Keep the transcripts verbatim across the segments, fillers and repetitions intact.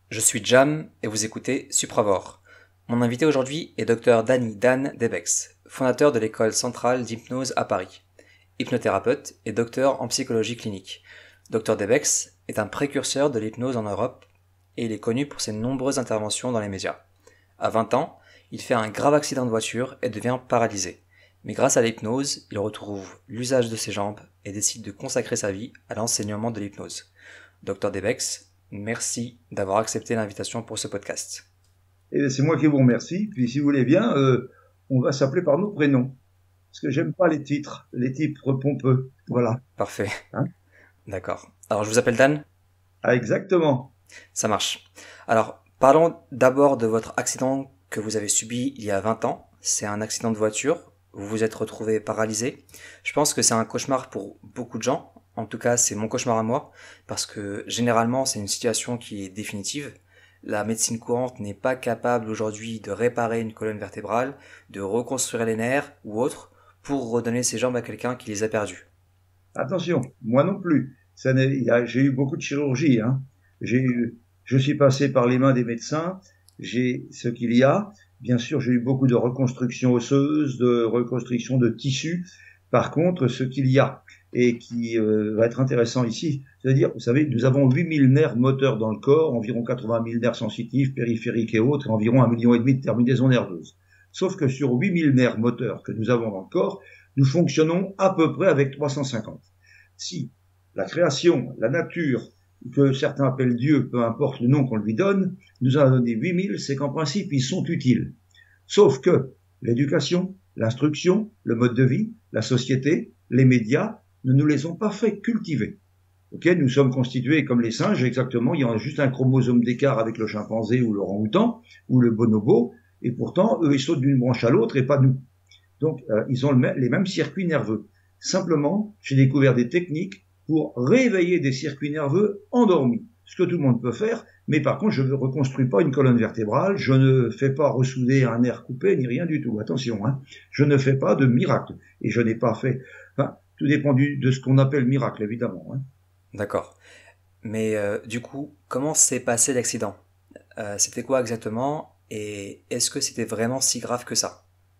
Je suis Jam et vous écoutez Supravor. Mon invité aujourd'hui est Dr Danny Dan Debex, fondateur de l'école centrale d'hypnose à Paris, hypnothérapeute et docteur en psychologie clinique. Dr Debex est un précurseur de l'hypnose en Europe et il est connu pour ses nombreuses interventions dans les médias. À vingt ans, il fait un grave accident de voiture et devient paralysé. Mais grâce à l'hypnose, il retrouve l'usage de ses jambes et décide de consacrer sa vie à l'enseignement de l'hypnose. Dr Debex, merci d'avoir accepté l'invitation pour ce podcast. Et c'est moi qui vous remercie. Puis si vous voulez bien, euh, on va s'appeler par nos prénoms. Parce que j'aime pas les titres, les titres pompeux. Voilà. Parfait. Hein? D'accord. Alors je vous appelle Dan ? Ah, exactement. Ça marche. Alors, parlons d'abord de votre accident que vous avez subi il y a vingt ans. C'est un accident de voiture. Vous vous êtes retrouvé paralysé. Je pense que c'est un cauchemar pour beaucoup de gens. En tout cas, c'est mon cauchemar à moi, parce que généralement, c'est une situation qui est définitive. La médecine courante n'est pas capable aujourd'hui de réparer une colonne vertébrale, de reconstruire les nerfs ou autre, pour redonner ses jambes à quelqu'un qui les a perdues. Attention, moi non plus. Ça n'est- il y a- J'ai eu beaucoup de chirurgie. Hein. J'ai eu, je suis passé par les mains des médecins. J'ai ce qu'il y a. Bien sûr, j'ai eu beaucoup de reconstruction osseuse, de reconstruction de tissus. Par contre, ce qu'il y a, et qui euh, va être intéressant ici, c'est-à-dire, vous savez, nous avons huit mille nerfs moteurs dans le corps, environ quatre-vingt mille nerfs sensitifs, périphériques et autres, et environ un million et demi de terminaisons nerveuses. Sauf que sur huit mille nerfs moteurs que nous avons dans le corps, nous fonctionnons à peu près avec trois cent cinquante. Si la création, la nature, que certains appellent Dieu, peu importe le nom qu'on lui donne, nous a donné huit mille, c'est qu'en principe, ils sont utiles. Sauf que l'éducation, l'instruction, le mode de vie, la société, les médias ne nous les ont pas fait cultiver. Ok, nous sommes constitués comme les singes, exactement. Il y a juste un chromosome d'écart avec le chimpanzé ou l'orang-outan ou le bonobo, et pourtant, eux, ils sautent d'une branche à l'autre et pas nous. Donc, euh, ils ont le même, les mêmes circuits nerveux. Simplement, j'ai découvert des techniques pour réveiller des circuits nerveux endormis. Ce que tout le monde peut faire, mais par contre, je ne reconstruis pas une colonne vertébrale, je ne fais pas ressouder un nerf coupé, ni rien du tout. Attention, hein. Je ne fais pas de miracle. Et je n'ai pas fait... Enfin, tout dépend du, de ce qu'on appelle miracle, évidemment. Hein. D'accord. Mais euh, du coup, comment s'est passé l'accident ? euh, C'était quoi exactement ? Et est-ce que c'était vraiment si grave que ça ?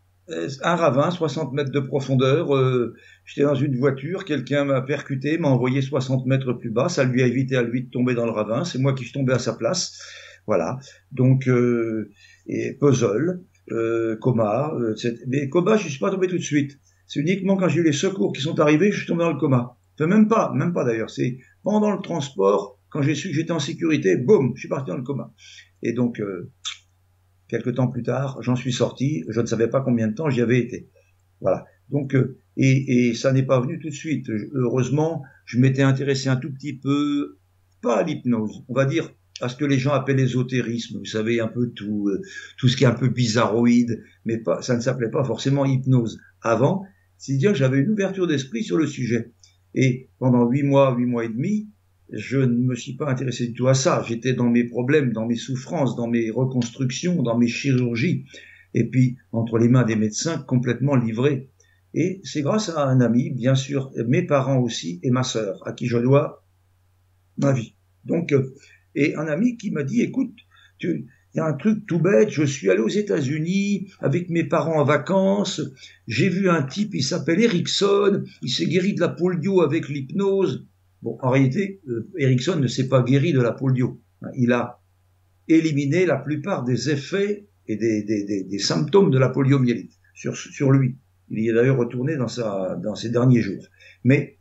Un ravin, soixante mètres de profondeur. Euh, j'étais dans une voiture, quelqu'un m'a percuté, m'a envoyé soixante mètres plus bas. Ça lui a évité à lui de tomber dans le ravin. C'est moi qui suis tombé à sa place. Voilà. Donc, euh, et puzzle, euh, coma. Euh, mais coma, je suis pas tombé tout de suite. C'est uniquement quand j'ai eu les secours qui sont arrivés, je suis tombé dans le coma. Enfin, même pas, même pas d'ailleurs. C'est pendant le transport, quand j'ai su que j'étais en sécurité, boum, je suis parti dans le coma. Et donc, euh, quelque temps plus tard, j'en suis sorti. Je ne savais pas combien de temps j'y avais été. Voilà. Donc, euh, et, et ça n'est pas venu tout de suite. Heureusement, je m'étais intéressé un tout petit peu, pas à l'hypnose, on va dire à ce que les gens appellent l'ésotérisme. Vous savez, un peu tout, euh, tout ce qui est un peu bizarroïde, mais pas, ça ne s'appelait pas forcément hypnose. Avant, c'est-à-dire que j'avais une ouverture d'esprit sur le sujet. Et pendant huit mois, huit mois et demi, je ne me suis pas intéressé du tout à ça. J'étais dans mes problèmes, dans mes souffrances, dans mes reconstructions, dans mes chirurgies. Et puis, entre les mains des médecins, complètement livré. Et c'est grâce à un ami, bien sûr, mes parents aussi, et ma sœur, à qui je dois ma vie. Donc, euh, et un ami qui m'a dit, écoute, tu, il y a un truc tout bête, je suis allé aux États-Unis avec mes parents en vacances, j'ai vu un type, il s'appelle Erickson, il s'est guéri de la polio avec l'hypnose. Bon, en réalité, euh, Erickson ne s'est pas guéri de la polio. Il a éliminé la plupart des effets et des, des, des, des symptômes de la poliomyélite sur, sur lui. Il y est d'ailleurs retourné dans, sa, dans ses derniers jours. Mais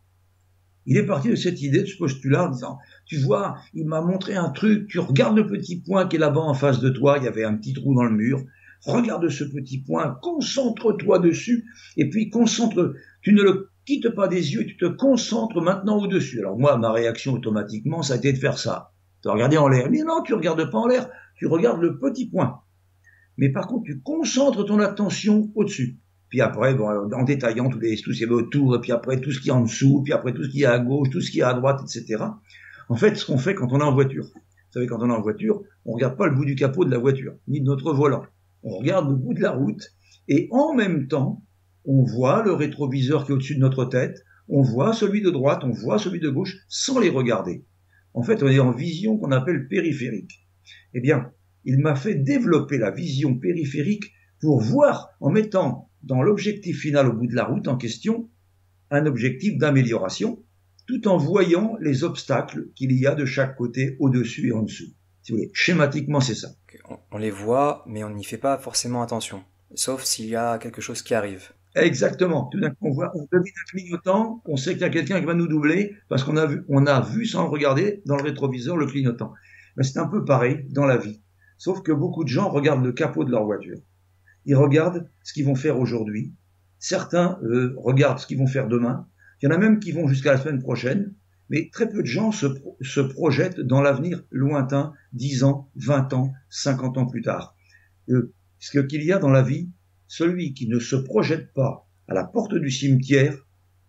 il est parti de cette idée, de ce postulat, en disant, tu vois, il m'a montré un truc, tu regardes le petit point qui est là-bas en face de toi, il y avait un petit trou dans le mur, regarde ce petit point, concentre-toi dessus, et puis concentre, tu ne le quittes pas des yeux, tu te concentres maintenant au-dessus. Alors moi, ma réaction automatiquement, ça a été de faire ça. De regarder en l'air. Mais non, tu regardes pas en l'air, tu regardes le petit point. Mais par contre, tu concentres ton attention au-dessus. Puis après, bon, en détaillant tous les, tout ce qui est autour, et puis après tout ce qui est en dessous, puis après tout ce qui est à gauche, tout ce qui est à droite, et cetera. En fait, ce qu'on fait quand on est en voiture. Vous savez, quand on est en voiture, on regarde pas le bout du capot de la voiture, ni de notre volant. On regarde le bout de la route, et en même temps, on voit le rétroviseur qui est au-dessus de notre tête, on voit celui de droite, on voit celui de gauche, sans les regarder. En fait, on est en vision qu'on appelle périphérique. Eh bien, il m'a fait développer la vision périphérique pour voir, en mettant dans l'objectif final au bout de la route en question, un objectif d'amélioration, tout en voyant les obstacles qu'il y a de chaque côté, au-dessus et en dessous. Si vous voulez, schématiquement, c'est ça. On les voit, mais on n'y fait pas forcément attention, sauf s'il y a quelque chose qui arrive. Exactement. Tout d'un coup, on voit, on devine un clignotant, on sait qu'il y a quelqu'un qui va nous doubler, parce qu'on a vu, on a vu sans le regarder dans le rétroviseur le clignotant. Mais c'est un peu pareil dans la vie. Sauf que beaucoup de gens regardent le capot de leur voiture. Ils regardent ce qu'ils vont faire aujourd'hui. Certains euh, regardent ce qu'ils vont faire demain. Il y en a même qui vont jusqu'à la semaine prochaine. Mais très peu de gens se, pro se projettent dans l'avenir lointain, dix ans, vingt ans, cinquante ans plus tard. Euh, ce qu'il y a dans la vie, celui qui ne se projette pas à la porte du cimetière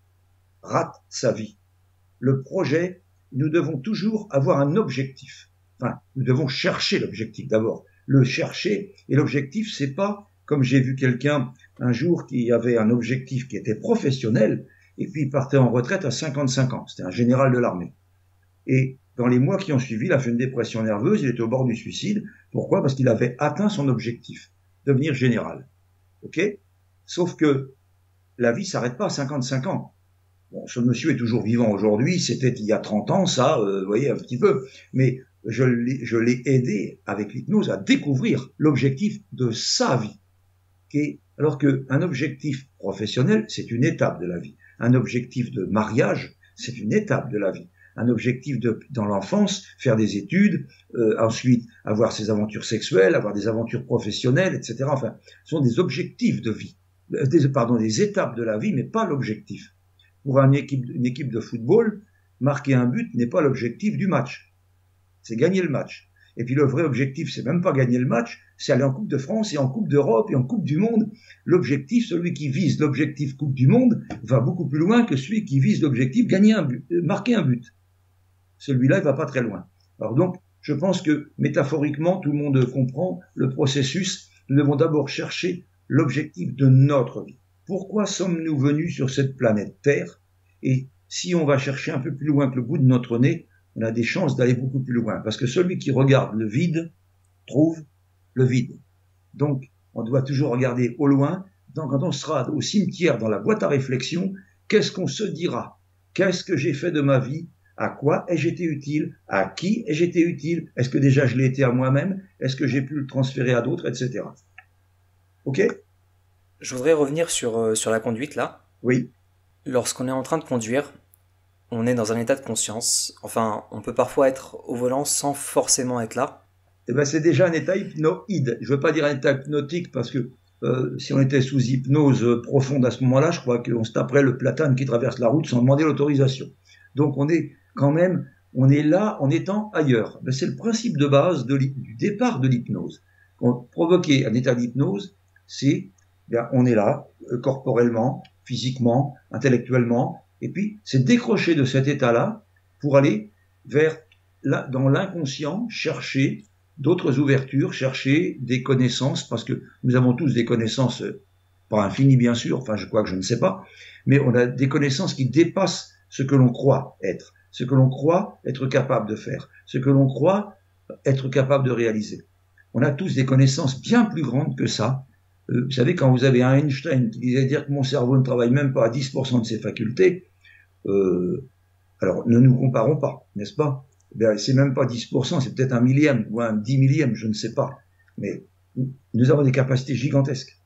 rate sa vie. Le projet, nous devons toujours avoir un objectif. Enfin, nous devons chercher l'objectif d'abord. Le chercher et l'objectif, c'est pas comme j'ai vu quelqu'un un jour qui avait un objectif qui était professionnel et puis il partait en retraite à cinquante-cinq ans. C'était un général de l'armée. Et dans les mois qui ont suivi, il a fait une dépression nerveuse, il était au bord du suicide. Pourquoi? Parce qu'il avait atteint son objectif, devenir général. Ok? Sauf que la vie s'arrête pas à cinquante-cinq ans. Bon, ce monsieur est toujours vivant aujourd'hui, c'était il y a trente ans, ça, euh, vous voyez, un petit peu. Mais je l'ai aidé avec l'hypnose à découvrir l'objectif de sa vie. Okay? Alors qu'un objectif professionnel, c'est une étape de la vie. Un objectif de mariage, c'est une étape de la vie. Un objectif de, dans l'enfance, faire des études, euh, ensuite avoir ses aventures sexuelles, avoir des aventures professionnelles, et cetera. Enfin, ce sont des objectifs de vie, des, pardon, des étapes de la vie, mais pas l'objectif. Pour une équipe, une équipe de football, marquer un but n'est pas l'objectif du match. C'est gagner le match. Et puis le vrai objectif, c'est même pas gagner le match, c'est aller en Coupe de France et en Coupe d'Europe et en Coupe du Monde. L'objectif, celui qui vise l'objectif Coupe du Monde, va beaucoup plus loin que celui qui vise l'objectif gagner un but, marquer un but. Celui-là, il va pas très loin. Alors donc, je pense que métaphoriquement, tout le monde comprend le processus. Nous devons d'abord chercher l'objectif de notre vie. Pourquoi sommes-nous venus sur cette planète Terre? Et si on va chercher un peu plus loin que le bout de notre nez, on a des chances d'aller beaucoup plus loin. Parce que celui qui regarde le vide trouve le vide. Donc, on doit toujours regarder au loin. Donc, quand on sera au cimetière dans la boîte à réflexion, qu'est-ce qu'on se dira? Qu'est-ce que j'ai fait de ma vie? À quoi ai-je été utile? À qui ai-je été utile? Est-ce que déjà je l'ai été à moi-même? Est-ce que j'ai pu le transférer à d'autres, et cetera. Ok? Je voudrais revenir sur, euh, sur la conduite là. Oui. Lorsqu'on est en train de conduire, on est dans un état de conscience. Enfin, on peut parfois être au volant sans forcément être là. Eh ben, c'est déjà un état hypnoïde. Je veux pas dire un état hypnotique parce que euh, si on était sous hypnose profonde à ce moment-là, je crois qu'on se taperait le platane qui traverse la route sans demander l'autorisation. Donc on est quand même, on est là en étant ailleurs. Ben, c'est le principe de base de du départ de l'hypnose. Provoquer un état d'hypnose, c'est, ben, on est là, euh, corporellement, physiquement, intellectuellement, et puis c'est décrocher de cet état-là pour aller vers, là, dans l'inconscient, chercher d'autres ouvertures, chercher des connaissances, parce que nous avons tous des connaissances, euh, pas infinies bien sûr, enfin je crois que je ne sais pas, mais on a des connaissances qui dépassent ce que l'on croit être, ce que l'on croit être capable de faire, ce que l'on croit être capable de réaliser. On a tous des connaissances bien plus grandes que ça. Euh, vous savez, quand vous avez un Einstein qui disait dire que mon cerveau ne travaille même pas à dix pour cent de ses facultés, euh, alors ne nous comparons pas, n'est-ce pas? Ben, c'est même pas dix pour cent, c'est peut-être un millième ou un dix millième, je ne sais pas. Mais nous avons des capacités gigantesques.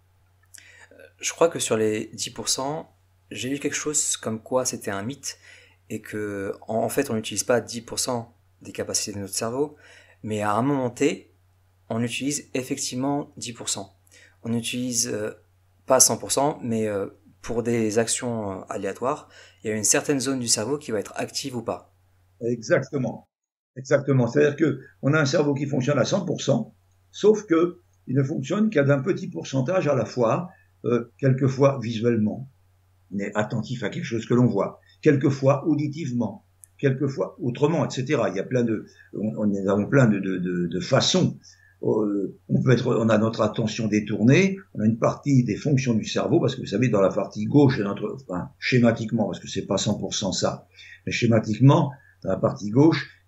Je crois que sur les dix pour cent, j'ai lu quelque chose comme quoi c'était un mythe et que en fait on n'utilise pas dix pour cent des capacités de notre cerveau, mais à un moment T, on utilise effectivement dix pour cent. On n'utilise euh, pas cent pour cent, mais euh, pour des actions euh, aléatoires, il y a une certaine zone du cerveau qui va être active ou pas. Exactement. Exactement. C'est-à-dire que on a un cerveau qui fonctionne à cent pour cent, sauf que il ne fonctionne qu'à d'un petit pourcentage à la fois, euh, quelquefois visuellement. On est attentif à quelque chose que l'on voit, quelquefois auditivement, quelquefois autrement, et cetera. Il y a plein de, on, on a plein de, de, de, de façons. Euh, on peut être, on a notre attention détournée, on a une partie des fonctions du cerveau, parce que vous savez, dans la partie gauche de notre, enfin, schématiquement, parce que c'est pas cent pour cent ça, mais schématiquement, dans la partie gauche,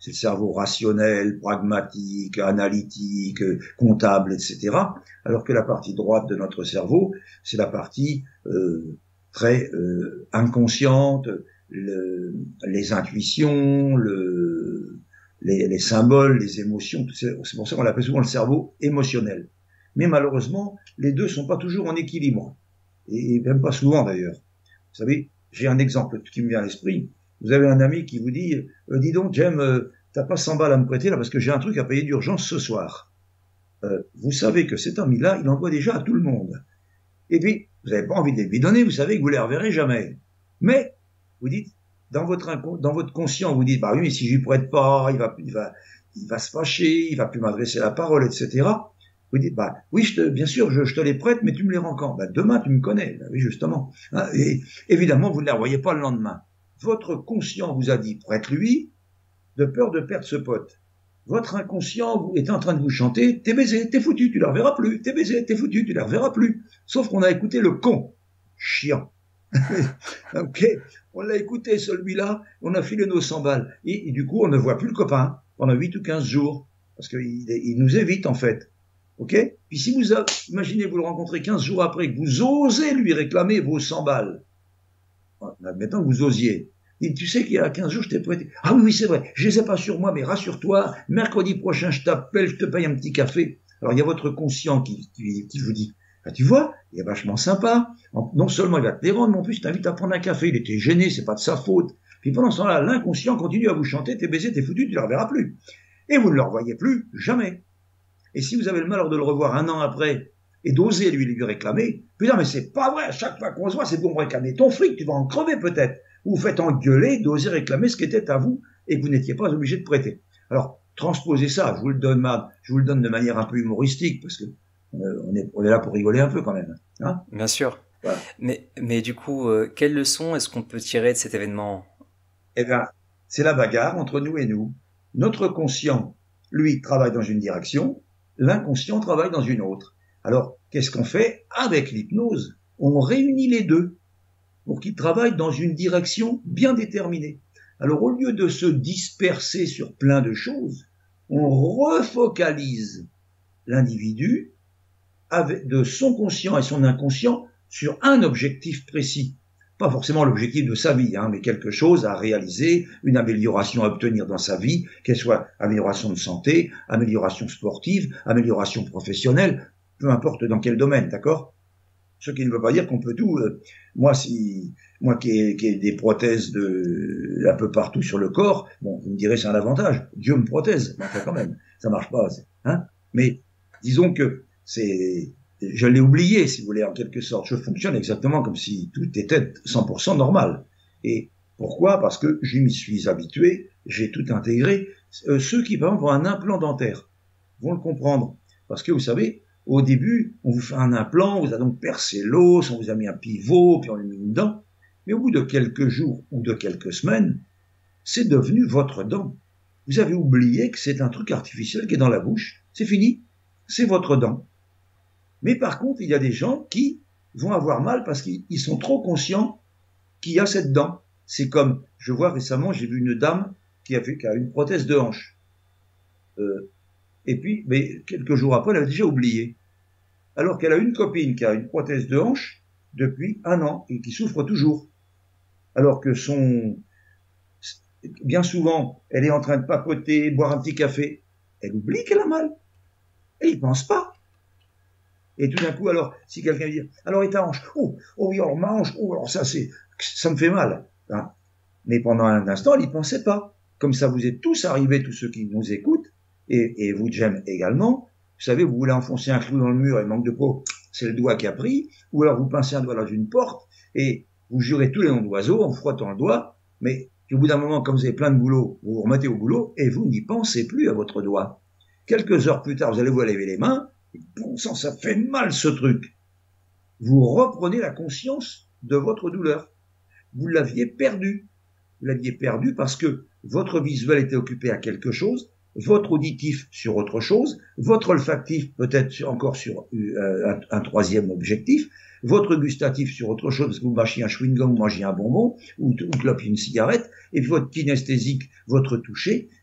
c'est le cerveau rationnel, pragmatique, analytique, comptable, et cetera. Alors que la partie droite de notre cerveau, c'est la partie euh, très euh, inconsciente, le, les intuitions, le, les, les symboles, les émotions. C'est pour ça qu'on l'appelle souvent le cerveau émotionnel. Mais malheureusement, les deux sont pas toujours en équilibre, et même pas souvent d'ailleurs. Vous savez, j'ai un exemple qui me vient à l'esprit. Vous avez un ami qui vous dit euh, « Dis donc, Jem, euh, t'as pas cent balles à me prêter là parce que j'ai un truc à payer d'urgence ce soir. Euh, » Vous savez que cet ami-là, il envoie déjà à tout le monde. Et puis, vous n'avez pas envie de lui donner, vous savez que vous ne les reverrez jamais. Mais, vous dites, dans votre, dans votre conscient, vous dites « Bah oui, mais si je lui prête pas, il va, il va, il va se fâcher, il va plus m'adresser la parole, et cetera » Vous dites, bah oui, je te, bien sûr, je, je te les prête, mais tu me les rends quand? Bah demain, tu me connais. Bah oui, justement. Hein, et évidemment, vous ne les revoyez pas le lendemain. Votre conscient vous a dit, prête-lui, de peur de perdre ce pote. Votre inconscient est en train de vous chanter, t'es baisé, t'es foutu, tu ne les reverras plus. T'es baisé, t'es foutu, tu ne les reverras plus. Sauf qu'on a écouté le con. Chiant. Ok, on l'a écouté celui-là, on a filé nos cent balles. Et, et du coup, on ne voit plus le copain pendant huit ou quinze jours. Parce qu'il il nous évite, en fait. Ok? Puis si vous avez, imaginez, vous le rencontrez quinze jours après, que vous osez lui réclamer vos cent balles. Admettons que vous osiez. Et tu sais qu'il y a quinze jours, je t'ai prêté. Ah oui, oui, c'est vrai. Je les ai pas sur moi, mais rassure-toi, mercredi prochain, je t'appelle, je te paye un petit café. Alors, il y a votre conscient qui, qui, qui vous dit, ah, tu vois, il est vachement sympa. Non seulement il va te les rendre, mais en plus, il t'invite à prendre un café. Il était gêné, c'est pas de sa faute. Puis pendant ce temps-là, l'inconscient continue à vous chanter, t'es baisé, t'es foutu, tu ne le reverras plus. Et vous ne le revoyez plus, jamais. Et si vous avez le malheur de le revoir un an après et d'oser lui lui réclamer, putain, mais c'est pas vrai, à chaque fois qu'on se voit, c'est pour me réclamer ton fric, tu vas en crever peut-être. Vous vous faites engueuler d'oser réclamer ce qui était à vous et que vous n'étiez pas obligé de prêter. Alors, transposez ça, je vous le donne, je vous le donne de manière un peu humoristique, parce que euh, on, est, on est là pour rigoler un peu quand même. Hein, bien sûr. Voilà. Mais, mais du coup, euh, quelle leçon est-ce qu'on peut tirer de cet événement? Eh bien, c'est la bagarre entre nous et nous. Notre conscient, lui, travaille dans une direction, l'inconscient travaille dans une autre. Alors, qu'est-ce qu'on fait avec l'hypnose? On réunit les deux pour qu'ils travaillent dans une direction bien déterminée. Alors, au lieu de se disperser sur plein de choses, on refocalise l'individu avec de son conscient et son inconscient sur un objectif précis. Pas forcément l'objectif de sa vie, hein, mais quelque chose à réaliser, une amélioration à obtenir dans sa vie, qu'elle soit amélioration de santé, amélioration sportive, amélioration professionnelle, peu importe dans quel domaine, d'accord? Ce qui ne veut pas dire qu'on peut tout. Euh, moi, si moi qui ai, qui ai des prothèses de un peu partout sur le corps, bon, vous me direz c'est un avantage. Dieu me prothèse, mais enfin quand même, ça marche pas, hein? Mais disons que c'est je l'ai oublié, si vous voulez, en quelque sorte. Je fonctionne exactement comme si tout était cent pour cent normal. Et pourquoi? Parce que je m'y suis habitué, j'ai tout intégré. Euh, ceux qui, par exemple, ont un implant dentaire vont le comprendre. Parce que, vous savez, au début, on vous fait un implant, on vous a donc percé l'os, on vous a mis un pivot, puis on lui a mis une dent. Mais au bout de quelques jours ou de quelques semaines, c'est devenu votre dent. Vous avez oublié que c'est un truc artificiel qui est dans la bouche. C'est fini. C'est votre dent. Mais par contre, il y a des gens qui vont avoir mal parce qu'ils sont trop conscients qu'il y a cette dent. C'est comme, je vois récemment, j'ai vu une dame qui a, fait, qui a une prothèse de hanche. Euh, et puis, mais quelques jours après, elle avait déjà oublié. Alors qu'elle a une copine qui a une prothèse de hanche depuis un an et qui souffre toujours. Alors que son... Bien souvent, elle est en train de papoter, boire un petit café. Elle oublie qu'elle a mal. Elle n'y pense pas. Et tout d'un coup, alors, si quelqu'un dit, alors, et ta hanche? Oh, oh oui, alors, ma hanche, oh, alors ça, c'est, ça me fait mal. Hein. Mais pendant un instant, elle n'y pensait pas. Comme ça, vous êtes tous arrivés, tous ceux qui nous écoutent, et, et vous, Jem, également. Vous savez, vous voulez enfoncer un clou dans le mur et manque de peau, c'est le doigt qui a pris, ou alors vous pincez un doigt dans une porte, et vous jurez tous les noms d'oiseaux en frottant le doigt, mais au bout d'un moment, comme vous avez plein de boulot, vous vous remettez au boulot, et vous n'y pensez plus à votre doigt. Quelques heures plus tard, vous allez vous lever les mains, bon sang, ça fait mal ce truc. Vous reprenez la conscience de votre douleur. Vous l'aviez perdue. Vous l'aviez perdue parce que votre visuel était occupé à quelque chose, votre auditif sur autre chose, votre olfactif peut-être encore sur euh, un, un troisième objectif, votre gustatif sur autre chose parce que vous mâchiez un chewing-gum, vous mangez un bonbon, ou, ou clopiez une cigarette, et puis votre kinesthésique, votre toucher,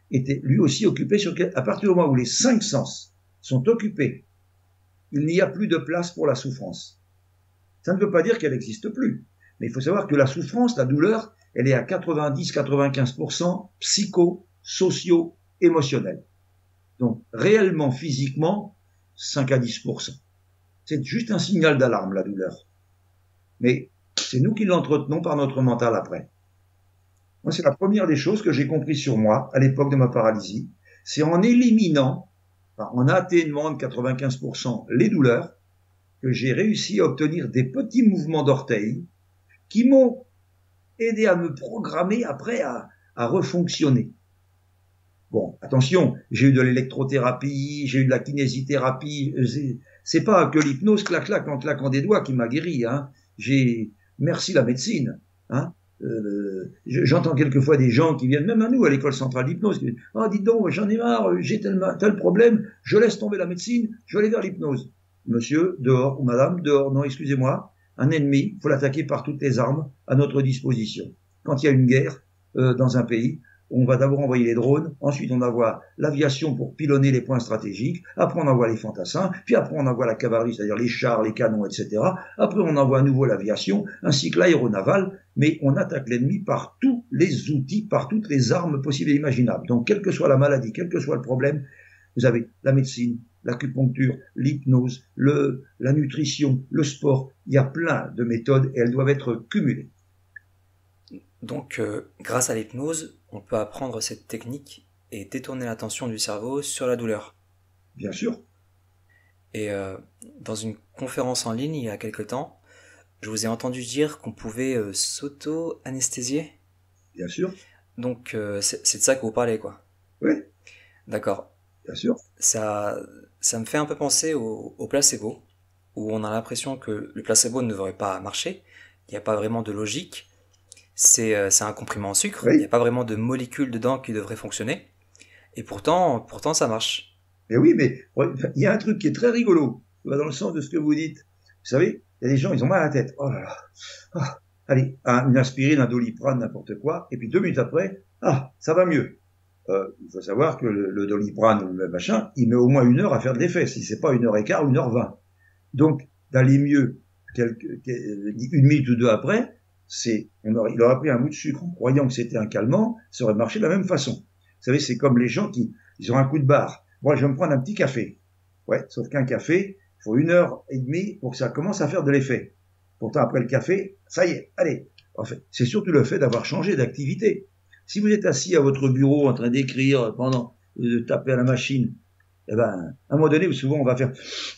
était lui aussi occupé sur quel, à partir du moment où les cinq sens sont occupés, il n'y a plus de place pour la souffrance. Ça ne veut pas dire qu'elle n'existe plus. Mais il faut savoir que la souffrance, la douleur, elle est à quatre-vingt-dix à quatre-vingt-quinze pour cent psycho, socio, émotionnel. Donc, réellement, physiquement, cinq à dix pour cent. C'est juste un signal d'alarme, la douleur. Mais c'est nous qui l'entretenons par notre mental après. Moi, c'est la première des choses que j'ai compris sur moi, à l'époque de ma paralysie. C'est en éliminant, enfin, en atténuant de quatre-vingt-quinze pour cent les douleurs, que j'ai réussi à obtenir des petits mouvements d'orteils qui m'ont aidé à me programmer après à, à refonctionner. Bon, attention, j'ai eu de l'électrothérapie, j'ai eu de la kinésithérapie, c'est pas que l'hypnose clac clac en claquant des doigts qui m'a guéri, hein. J'ai, merci la médecine, hein. Euh, j'entends quelquefois des gens qui viennent même à nous à l'école centrale d'hypnose qui disent « Ah, dites donc, j'en ai marre, j'ai tel, tel problème, je laisse tomber la médecine, je vais aller vers l'hypnose. » Monsieur, dehors, ou madame, dehors, non, excusez-moi, un ennemi, il faut l'attaquer par toutes les armes à notre disposition. Quand il y a une guerre euh, dans un pays, on va d'abord envoyer les drones, ensuite on envoie l'aviation pour pilonner les points stratégiques, après on envoie les fantassins, puis après on envoie la cavalerie, c'est-à-dire les chars, les canons, et cetera. Après on envoie à nouveau l'aviation, ainsi que l'aéronaval, mais on attaque l'ennemi par tous les outils, par toutes les armes possibles et imaginables. Donc quelle que soit la maladie, quel que soit le problème, vous avez la médecine, l'acupuncture, l'hypnose, le, la nutrition, le sport, il y a plein de méthodes et elles doivent être cumulées. Donc, euh, grâce à l'hypnose, on peut apprendre cette technique et détourner l'attention du cerveau sur la douleur. Bien sûr. Et euh, dans une conférence en ligne il y a quelque temps, je vous ai entendu dire qu'on pouvait euh, s'auto-anesthésier. Bien sûr. Donc, euh, c'est, c'est de ça que vous parlez, quoi. Oui. D'accord. Bien sûr. Ça, ça me fait un peu penser au, au placebo, où on a l'impression que le placebo ne devrait pas marcher. Il n'y a pas vraiment de logique. C'est, euh, c'est un comprimé en sucre. Oui. Il n'y a pas vraiment de molécules dedans qui devraient fonctionner. Et pourtant, pourtant ça marche. Mais oui, mais il y a un truc qui est très rigolo, dans le sens de ce que vous dites. Vous savez, il y a des gens, ils ont mal à la tête. Oh là là. Ah, allez, une aspirine, un doliprane, n'importe quoi. Et puis deux minutes après, ah, ça va mieux. Euh, il faut savoir que le, le doliprane ou le machin, il met au moins une heure à faire de l'effet. Si c'est pas une heure et quart, une heure vingt. Donc, d'aller mieux quelques, une minute ou deux après, c'est, on aurait, il aurait pris un bout de sucre en croyant que c'était un calmant, ça aurait marché de la même façon. Vous savez, c'est comme les gens qui, ils ont un coup de barre. Moi, je vais me prendre un petit café. Ouais, sauf qu'un café, il faut une heure et demie pour que ça commence à faire de l'effet. Pourtant, après le café, ça y est, allez. En fait, c'est surtout le fait d'avoir changé d'activité. Si vous êtes assis à votre bureau en train d'écrire pendant, de taper à la machine, eh ben, à un moment donné, souvent, on va faire,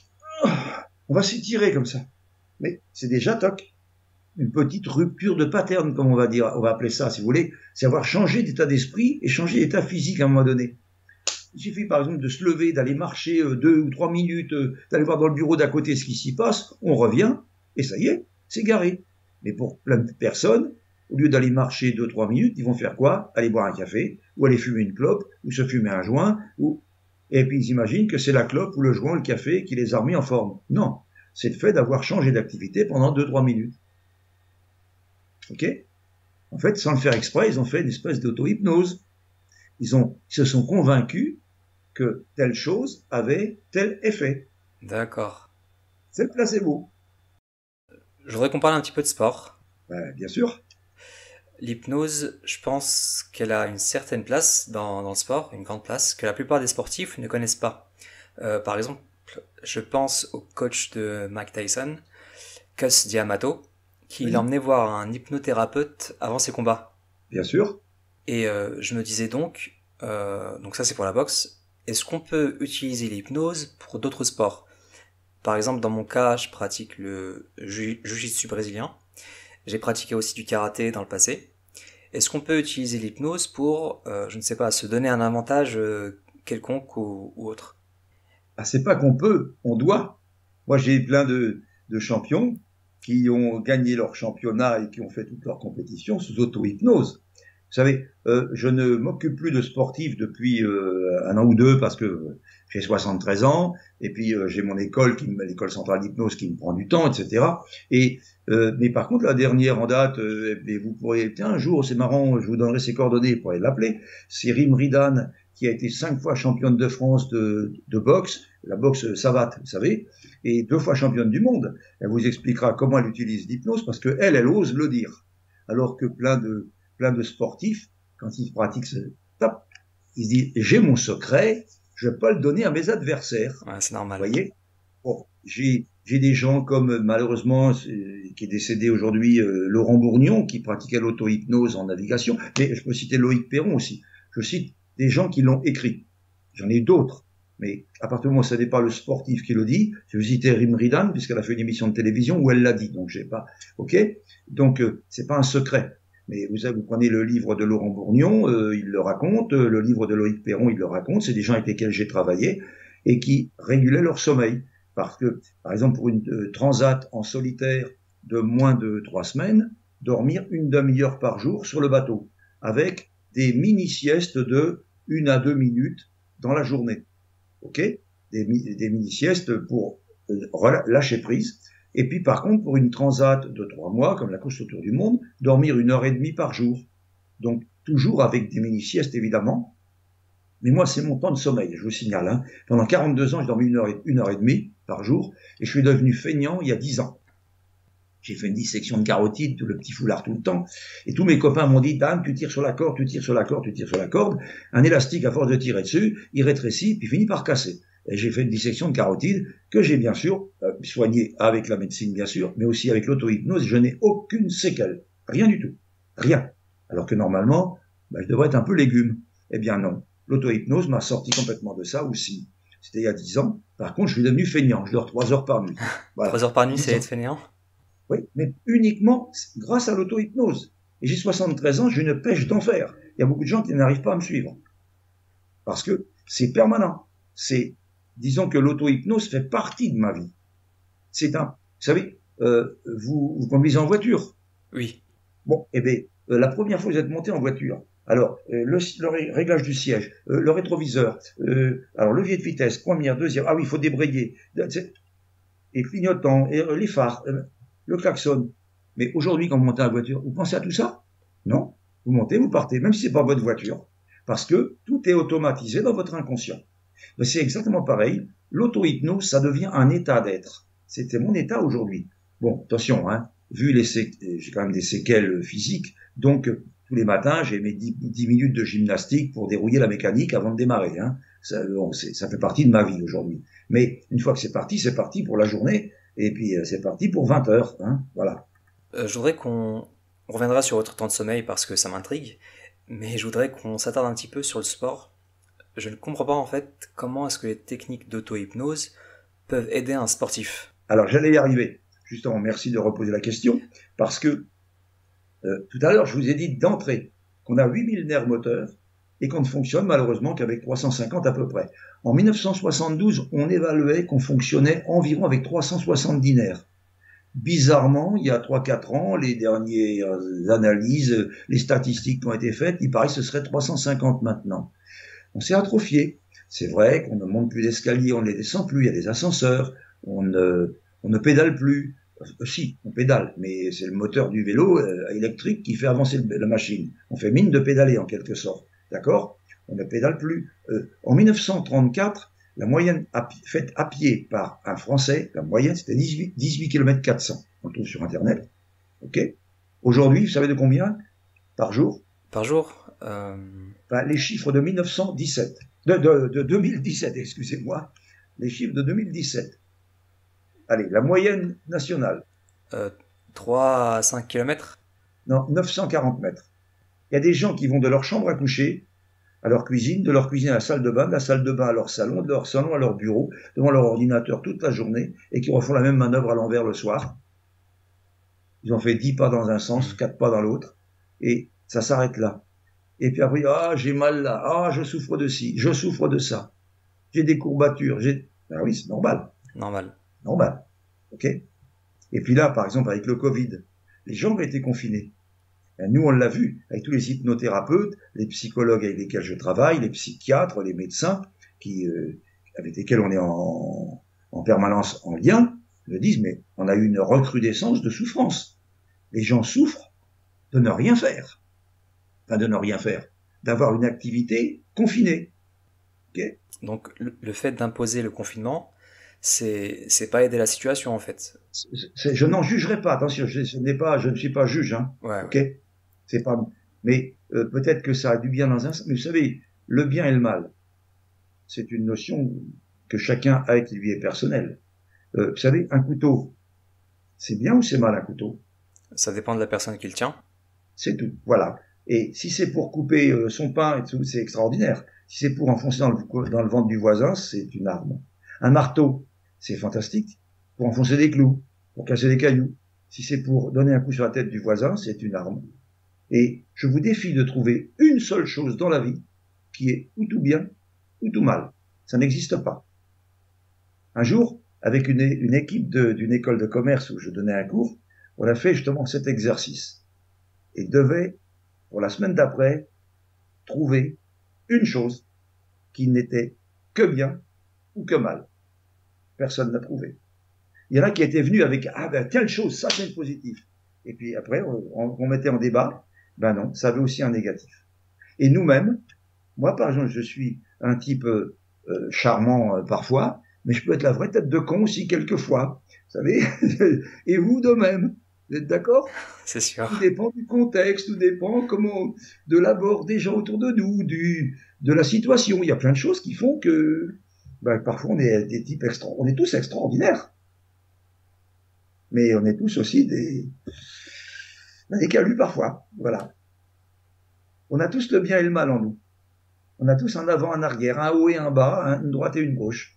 on va s'étirer comme ça. Mais c'est déjà toc. Une petite rupture de pattern, comme on va dire, on va appeler ça, si vous voulez, c'est avoir changé d'état d'esprit et changé d'état physique à un moment donné. Il suffit par exemple de se lever, d'aller marcher deux ou trois minutes, d'aller voir dans le bureau d'à côté ce qui s'y passe, on revient, et ça y est, c'est garé. Mais pour plein de personnes, au lieu d'aller marcher deux trois minutes, ils vont faire quoi? Aller boire un café, ou aller fumer une clope, ou se fumer un joint, ou... et puis ils imaginent que c'est la clope ou le joint ou le café qui les a remis en forme. Non, c'est le fait d'avoir changé d'activité pendant deux trois minutes. Ok? En fait, sans le faire exprès, ils ont fait une espèce d'auto-hypnose. Ils ont, ils se sont convaincus que telle chose avait tel effet. D'accord. C'est le placebo. Je voudrais qu'on parle un petit peu de sport. Ben, bien sûr. L'hypnose, je pense qu'elle a une certaine place dans, dans le sport, une grande place, que la plupart des sportifs ne connaissent pas. Euh, par exemple, je pense au coach de Mike Tyson, Cus D'Amato, qui oui. l'emmenait voir un hypnothérapeute avant ses combats. Bien sûr. Et euh, je me disais donc, euh, donc ça c'est pour la boxe, est-ce qu'on peut utiliser l'hypnose pour d'autres sports? Par exemple, dans mon cas, je pratique le jiu-jitsu brésilien. J'ai pratiqué aussi du karaté dans le passé. Est-ce qu'on peut utiliser l'hypnose pour, euh, je ne sais pas, se donner un avantage euh, quelconque ou, ou autre? Ah, c'est pas qu'on peut, on doit. Moi, j'ai plein de, de champions qui ont gagné leur championnat et qui ont fait toutes leurs compétitions sous auto-hypnose. Vous savez, euh, je ne m'occupe plus de sportifs depuis euh, un an ou deux parce que j'ai soixante-treize ans et puis euh, j'ai mon école, qui, l'école centrale d'hypnose qui me prend du temps, et cetera. Et euh, mais par contre, la dernière en date, euh, et vous pourrez, tiens, un jour, c'est marrant, je vous donnerai ses coordonnées, vous pourrez l'appeler. C'est Rim Ridan qui a été cinq fois championne de France de, de boxe, la boxe savate, vous savez, et deux fois championne du monde. Elle vous expliquera comment elle utilise l'hypnose, parce que elle, elle ose le dire. Alors que plein de, plein de sportifs, quand ils pratiquent ce top, ils se disent, j'ai mon secret, je vais pas le donner à mes adversaires. Ouais, c'est normal. Vous voyez? Bon, j'ai, j'ai des gens comme, malheureusement, qui est décédé aujourd'hui, euh, Laurent Bourgnon, qui pratiquait l'auto-hypnose en navigation, mais je peux citer Loïc Perron aussi. Je cite des gens qui l'ont écrit. J'en ai d'autres. Mais à partir du moment où ce n'est pas le sportif qui le dit, je vais citer Rim Ridan, puisqu'elle a fait une émission de télévision où elle l'a dit. Donc, j'ai pas, ok? Donc, euh, c'est pas un secret. Mais vous, vous prenez le livre de Laurent Bourgnon, euh, il le raconte, le livre de Loïc Perron, il le raconte, c'est des gens avec lesquels j'ai travaillé et qui régulaient leur sommeil. Parce que, par exemple, pour une euh, transat en solitaire de moins de trois semaines, dormir une demi-heure par jour sur le bateau, avec des mini-siestes de une à deux minutes dans la journée. Ok? Des, des mini-siestes pour euh, lâcher prise. Et puis, par contre, pour une transat de trois mois, comme la course autour du monde, dormir une heure et demie par jour. Donc, toujours avec des mini-siestes, évidemment. Mais moi, c'est mon temps de sommeil, je vous signale. Hein. Pendant quarante-deux ans, j'ai dormi une heure, et, une heure et demie par jour, et je suis devenu feignant il y a dix ans. J'ai fait une dissection de carotide, tout le petit foulard tout le temps, et tous mes copains m'ont dit, Dan, tu tires sur la corde, tu tires sur la corde, tu tires sur la corde. Un élastique, à force de tirer dessus, il rétrécit, puis finit par casser. Et j'ai fait une dissection de carotide que j'ai bien sûr euh, soignée avec la médecine, bien sûr, mais aussi avec l'auto-hypnose. Je n'ai aucune séquelle, rien du tout, rien. Alors que normalement, ben, je devrais être un peu légume. Eh bien non, l'auto-hypnose m'a sorti complètement de ça aussi. C'était il y a dix ans. Par contre, je suis devenu feignant. Je dors trois heures par nuit. Voilà. Trois heures par nuit, c'est être feignant? Oui, mais uniquement grâce à l'auto-hypnose. Et j'ai soixante-treize ans, j'ai une pêche d'enfer. Il y a beaucoup de gens qui n'arrivent pas à me suivre. Parce que c'est permanent. C'est, disons que l'auto-hypnose fait partie de ma vie. C'est un, vous savez, euh, vous, vous conduisez en voiture. Oui. Bon, eh bien, euh, la première fois que vous êtes monté en voiture, alors, euh, le, le réglage du siège, euh, le rétroviseur, euh, alors levier de vitesse, première, deuxième, ah oui, il faut débrayer, et clignotant, et euh, les phares, euh, le klaxon. Mais aujourd'hui, quand vous montez en voiture, vous pensez à tout ça? Non. Vous montez, vous partez, même si c'est pas votre voiture. Parce que tout est automatisé dans votre inconscient. Mais c'est exactement pareil. L'auto-hypnose, ça devient un état d'être. C'était mon état aujourd'hui. Bon, attention, hein. Vu les sé... j'ai quand même des séquelles physiques. Donc, tous les matins, j'ai mes dix minutes de gymnastique pour dérouiller la mécanique avant de démarrer, hein. Ça, bon, ça fait partie de ma vie aujourd'hui. Mais une fois que c'est parti, c'est parti pour la journée. Et puis, c'est parti pour vingt heures, hein. Voilà. Euh, je voudrais qu'on on reviendra sur votre temps de sommeil parce que ça m'intrigue, mais je voudrais qu'on s'attarde un petit peu sur le sport. Je ne comprends pas en fait comment est-ce que les techniques d'auto-hypnose peuvent aider un sportif. Alors j'allais y arriver. Justement, merci de reposer la question, parce que euh, tout à l'heure, je vous ai dit d'entrée qu'on a huit mille nerfs moteurs et qu'on ne fonctionne malheureusement qu'avec trois cent cinquante à peu près. En mille neuf cent soixante-douze, on évaluait qu'on fonctionnait environ avec trois cent soixante-dix nerfs. Bizarrement, il y a trois quatre ans, les dernières analyses, les statistiques qui ont été faites, il paraît que ce serait trois cent cinquante maintenant. On s'est atrophié. C'est vrai qu'on ne monte plus d'escalier, on ne les descend plus, il y a des ascenseurs, on ne, on ne pédale plus. Euh, si, on pédale, mais c'est le moteur du vélo euh, électrique qui fait avancer le, la machine. On fait mine de pédaler en quelque sorte, d'accord? On ne pédale plus. Euh, en mille neuf cent trente-quatre, la moyenne à, faite à pied par un Français, la moyenne c'était dix-huit kilomètres quatre cents. On le trouve sur Internet. Ok. Aujourd'hui, vous savez de combien par jour? Par jour euh... Enfin, les chiffres de mille neuf cent dix-sept, de, de, de deux mille dix-sept, excusez-moi, les chiffres de deux mille dix-sept. Allez, la moyenne nationale. Euh, trois à cinq kilomètres? Non, neuf cent quarante mètres. Il y a des gens qui vont de leur chambre à coucher à leur cuisine, de leur cuisine à la salle de bain, de la salle de bain à leur salon, de leur salon à leur bureau, devant leur ordinateur toute la journée, et qui refont la même manœuvre à l'envers le soir. Ils ont fait dix pas dans un sens, quatre pas dans l'autre, et ça s'arrête là. Et puis après, ah, j'ai mal là, ah, je souffre de ci, je souffre de ça, j'ai des courbatures, j'ai... Ah oui, c'est normal. Normal. Normal. Ok? Et puis là, par exemple, avec le Covid, les gens ont été confinés. Nous, on l'a vu avec tous les hypnothérapeutes, les psychologues avec lesquels je travaille, les psychiatres, les médecins, qui, euh, avec lesquels on est en, en permanence en lien, me disent, mais on a eu une recrudescence de souffrance. Les gens souffrent de ne rien faire. Enfin, de ne rien faire. D'avoir une activité confinée. Okay. Donc le, le fait d'imposer le confinement, c'est c'est pas aider la situation en fait. C'est, c'est, je n'en jugerai pas. Attention, je, ce n'est pas, je ne suis pas juge. Hein. Ouais, Ok. ouais. C'est pas. Mais euh, peut-être que ça a du bien dans un. Mais vous savez, le bien et le mal, c'est une notion que chacun a et qui lui est personnelle. Euh, vous savez, un couteau, c'est bien ou c'est mal un couteau? Ça dépend de la personne qui le tient. C'est tout. Voilà. Et si c'est pour couper euh, son pain et tout, c'est extraordinaire. Si c'est pour enfoncer dans le, dans le ventre du voisin, c'est une arme. Un marteau, c'est fantastique. Pour enfoncer des clous, pour casser des cailloux. Si c'est pour donner un coup sur la tête du voisin, c'est une arme. Et je vous défie de trouver une seule chose dans la vie qui est ou tout bien ou tout mal. Ça n'existe pas. Un jour, avec une, une équipe de, d'une école de commerce où je donnais un cours, on a fait justement cet exercice. Et devait, pour la semaine d'après, trouver une chose qui n'était que bien ou que mal. Personne n'a trouvé. Il y en a qui étaient venus avec, ah ben, telle chose, ça c'est le positif. Et puis après, on, on mettait en débat, ben non, ça avait aussi un négatif. Et nous-mêmes, moi par exemple, je suis un type euh, charmant euh, parfois, mais je peux être la vraie tête de con aussi quelquefois. Vous savez. Et vous de même. Vous êtes d'accord? C'est sûr. Tout dépend du contexte, tout dépend comment, de l'abord des gens autour de nous, du, de la situation. Il y a plein de choses qui font que, ben, parfois on est des types extra, on est tous extraordinaires. Mais on est tous aussi des, des calus parfois. Voilà. On a tous le bien et le mal en nous. On a tous un avant, un arrière, un haut et un bas, une droite et une gauche.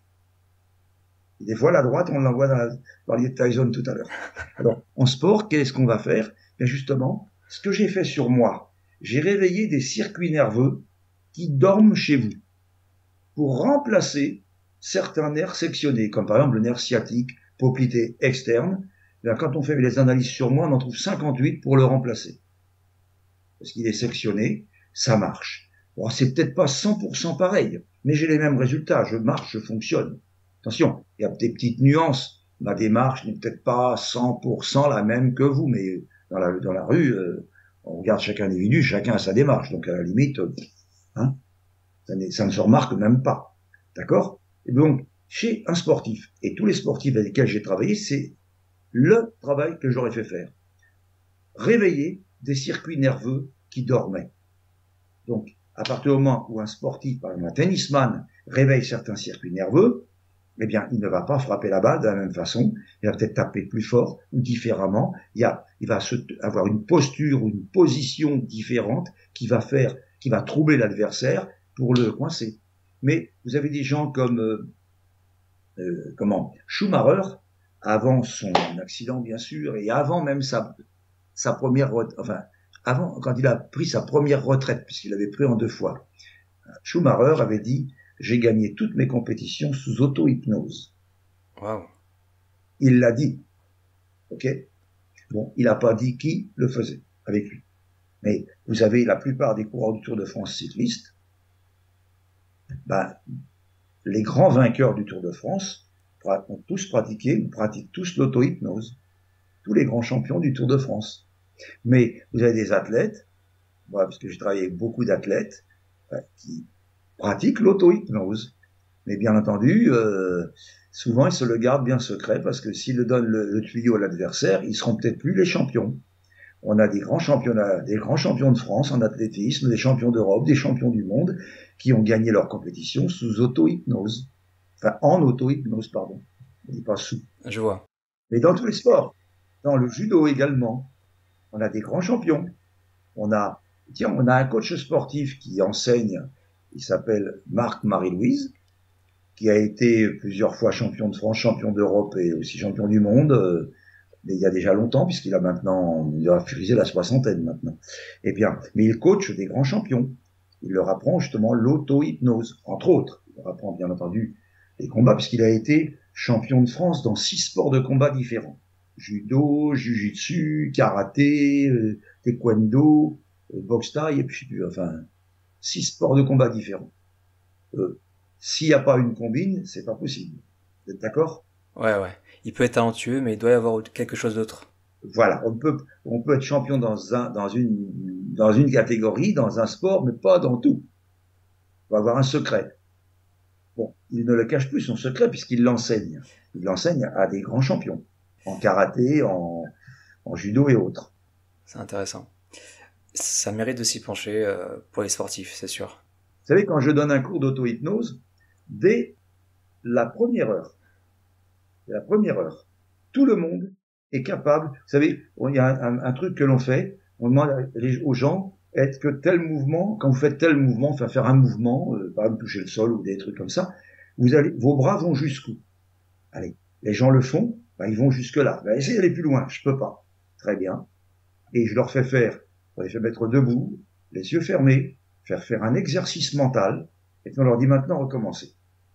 Et des fois, la droite, on l'envoie dans la, vous parliez de Tyson tout à l'heure. Alors, en sport, qu'est-ce qu'on va faire? Bien justement, ce que j'ai fait sur moi, j'ai réveillé des circuits nerveux qui dorment chez vous pour remplacer certains nerfs sectionnés, comme par exemple le nerf sciatique, poplité externe. Bien, quand on fait les analyses sur moi, on en trouve cinquante-huit pour le remplacer. Parce qu'il est sectionné, ça marche. Bon, c'est peut-être pas cent pour cent pareil, mais j'ai les mêmes résultats. Je marche, je fonctionne. Attention, il y a des petites nuances. Ma démarche n'est peut-être pas cent pour cent la même que vous, mais dans la, dans la rue, euh, on regarde chaque individu, chacun a sa démarche. Donc, à la limite, euh, hein, ça, ça ne se remarque même pas. D'accord? Et donc, chez un sportif, et tous les sportifs avec lesquels j'ai travaillé, c'est le travail que j'aurais fait faire. Réveiller des circuits nerveux qui dormaient. Donc, à partir du moment où un sportif, par exemple un tennisman, réveille certains circuits nerveux, eh bien, il ne va pas frapper la balle de la même façon. Il va peut-être taper plus fort ou différemment. Il, y a, il va se, avoir une posture ou une position différente qui va faire, qui va troubler l'adversaire pour le coincer. Mais vous avez des gens comme, euh, euh, comment, Schumacher, avant son accident bien sûr, et avant même sa, sa première, enfin, avant, quand il a pris sa première retraite, puisqu'il l'avait pris en deux fois, Schumacher avait dit: j'ai gagné toutes mes compétitions sous auto-hypnose. Wow. Il l'a dit. Ok. Bon, il n'a pas dit qui le faisait avec lui. Mais vous avez la plupart des coureurs du Tour de France cyclistes, ben, les grands vainqueurs du Tour de France ont tous pratiqué, ou pratiquent tous l'auto-hypnose. Tous les grands champions du Tour de France. Mais vous avez des athlètes, moi, parce que j'ai travaillé avec beaucoup d'athlètes, ben, qui pratiquent l'auto-hypnose. Mais bien entendu, euh, souvent ils se le gardent bien secret parce que s'ils le donnent le, le tuyau à l'adversaire, ils seront peut-être plus les champions. On a des grands championnats, des grands champions de France en athlétisme, des champions d'Europe, des champions du monde qui ont gagné leur compétition sous auto-hypnose. Enfin, en auto-hypnose, pardon. On dit pas sous. Je vois. Mais dans tous les sports, dans le judo également, on a des grands champions. On a, tiens, on a un coach sportif qui enseigne. Il s'appelle Marc Marie-Louise, qui a été plusieurs fois champion de France, champion d'Europe et aussi champion du monde, euh, mais il y a déjà longtemps, puisqu'il a maintenant, il a frisé la soixantaine maintenant. Eh bien, mais il coach des grands champions. Il leur apprend justement l'auto-hypnose, entre autres. Il leur apprend bien entendu les combats, puisqu'il a été champion de France dans six sports de combat différents. Judo, jiu-jitsu, karaté, euh, taekwondo, euh, boxe thaï, et puis, enfin, six sports de combat différents. Euh, s'il n'y a pas une combine, c'est pas possible. Vous êtes d'accord? Ouais, ouais. Il peut être talentueux, mais il doit y avoir quelque chose d'autre. Voilà. On peut, on peut être champion dans un, dans une, dans une catégorie, dans un sport, mais pas dans tout. Il faut avoir un secret. Bon, il ne le cache plus son secret puisqu'il l'enseigne. Il l'enseigne à des grands champions, en karaté, en, en judo et autres. C'est intéressant. Ça mérite de s'y pencher euh, pour les sportifs, c'est sûr. Vous savez, quand je donne un cours d'auto-hypnose, dès la première heure, la première heure, tout le monde est capable. Vous savez, il y a un, un, un truc que l'on fait, on demande aux gens, est-ce que tel mouvement, quand vous faites tel mouvement, enfin faire un mouvement, euh, par exemple toucher le sol ou des trucs comme ça, vous allez, vos bras vont jusqu'où? Allez, les gens le font, ben ils vont jusque là. Ben essayez d'aller plus loin, je peux pas. Très bien. Et je leur fais faire, je les fais mettre debout, les yeux fermés, faire faire un exercice mental, et puis on leur dit maintenant recommencer.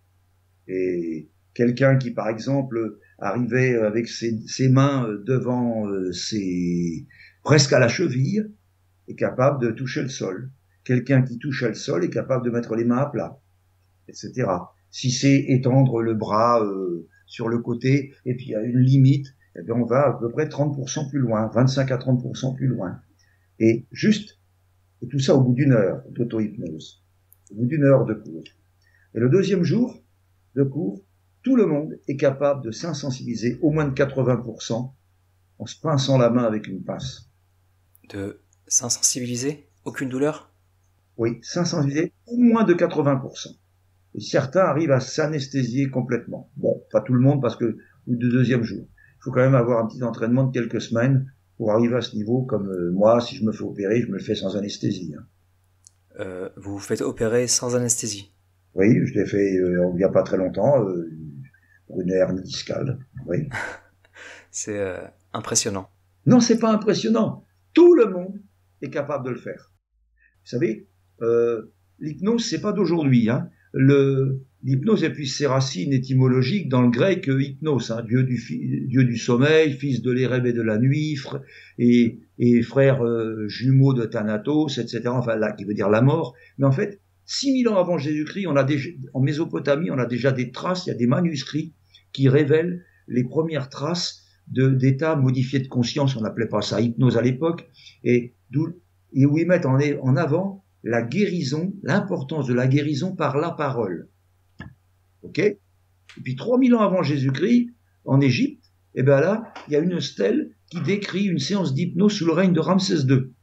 Et quelqu'un qui, par exemple, arrivait avec ses, ses mains devant euh, ses, presque à la cheville, est capable de toucher le sol. Quelqu'un qui touche le sol est capable de mettre les mains à plat, et cetera. Si c'est étendre le bras euh, sur le côté, et puis il y a une limite, eh bien on va à peu près trente pour cent plus loin, vingt-cinq à trente pour cent plus loin. Et juste, et tout ça au bout d'une heure d'auto-hypnose, au bout d'une heure de cours. Et le deuxième jour de cours, tout le monde est capable de s'insensibiliser au moins de quatre-vingts pour cent en se pinçant la main avec une pince. De s'insensibiliser? Aucune douleur? Oui, s'insensibiliser au moins de quatre-vingts pour cent. Et certains arrivent à s'anesthésier complètement. Bon, pas tout le monde parce que au deuxième jour. Il faut quand même avoir un petit entraînement de quelques semaines pour arriver à ce niveau, comme euh, moi, si je me fais opérer, je me le fais sans anesthésie. Hein. Euh, vous vous faites opérer sans anesthésie? Oui, je l'ai fait euh, il n'y a pas très longtemps, euh, pour une hernie discale. Oui. C'est euh, impressionnant. Non, c'est pas impressionnant. Tout le monde est capable de le faire. Vous savez, euh, l'hypnose, c'est pas d'aujourd'hui. Hein. Le, l'hypnose épuise ses racines étymologiques dans le grec hypnos, hein, dieu, du, dieu du sommeil, fils de l'érèbe et de la nuit, frère, et, et frère euh, jumeau de Thanatos, et cetera. Enfin, là, qui veut dire la mort. Mais en fait, six mille ans avant Jésus-Christ, on a déjà, en Mésopotamie, on a déjà des traces, il y a des manuscrits qui révèlent les premières traces de, d'états modifiés de conscience. On n'appelait pas ça hypnose à l'époque, et, d'où, et où ils mettent en, en avant la guérison, l'importance de la guérison par la parole. Ok? Et puis trois mille ans avant Jésus-Christ, en Égypte, et ben là, il y a une stèle qui décrit une séance d'hypnose sous le règne de Ramsès deux.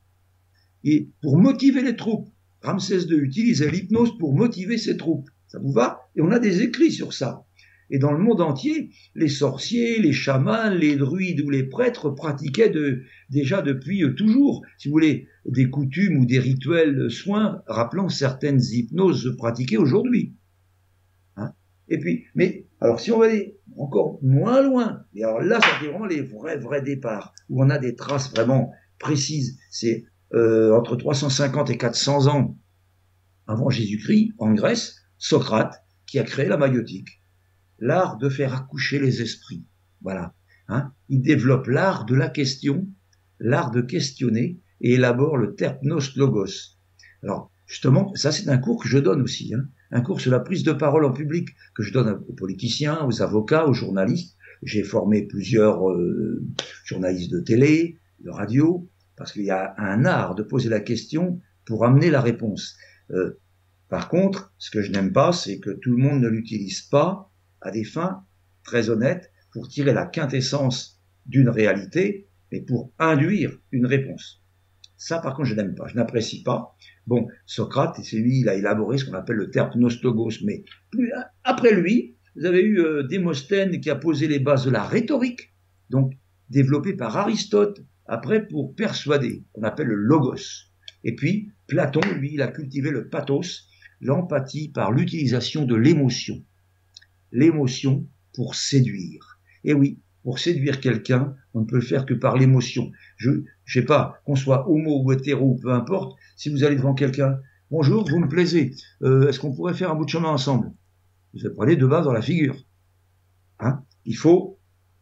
Et pour motiver les troupes, Ramsès deux utilisait l'hypnose pour motiver ses troupes. Ça vous va? Et on a des écrits sur ça. Et dans le monde entier, les sorciers, les chamans, les druides ou les prêtres pratiquaient de, déjà depuis toujours, si vous voulez, des coutumes ou des rituels de soins rappelant certaines hypnoses pratiquées aujourd'hui. Hein? Et puis, mais alors si on va aller encore moins loin, et alors là, ça fait vraiment les vrais, vrais départs, où on a des traces vraiment précises. C'est euh, entre trois cent cinquante et quatre cents ans avant Jésus-Christ, en Grèce, Socrate, qui a créé la maïotique. L'art de faire accoucher les esprits. Voilà. Hein. Il développe l'art de la question, l'art de questionner, et élabore le terpnos logos. Alors, justement, ça c'est un cours que je donne aussi, hein. Un cours sur la prise de parole en public, que je donne aux politiciens, aux avocats, aux journalistes. J'ai formé plusieurs euh, journalistes de télé, de radio, parce qu'il y a un art de poser la question pour amener la réponse. Euh, par contre, ce que je n'aime pas, c'est que tout le monde ne l'utilise pas à des fins très honnêtes pour tirer la quintessence d'une réalité, mais pour induire une réponse. Ça, par contre, je n'aime pas, je n'apprécie pas. Bon, Socrate, c'est lui, il a élaboré ce qu'on appelle le terpnos logos, mais plus, après lui, vous avez eu euh, Démosthène qui a posé les bases de la rhétorique, donc développée par Aristote, après pour persuader, qu'on appelle le logos. Et puis, Platon, lui, il a cultivé le pathos, l'empathie par l'utilisation de l'émotion. L'émotion pour séduire. Et oui, pour séduire quelqu'un, on ne peut le faire que par l'émotion. Je ne sais pas, qu'on soit homo ou hétéro, peu importe, si vous allez devant quelqu'un, bonjour, vous me plaisez, euh, est-ce qu'on pourrait faire un bout de chemin ensemble? Vous allez prenez deux balles dans la figure. Hein? Il faut...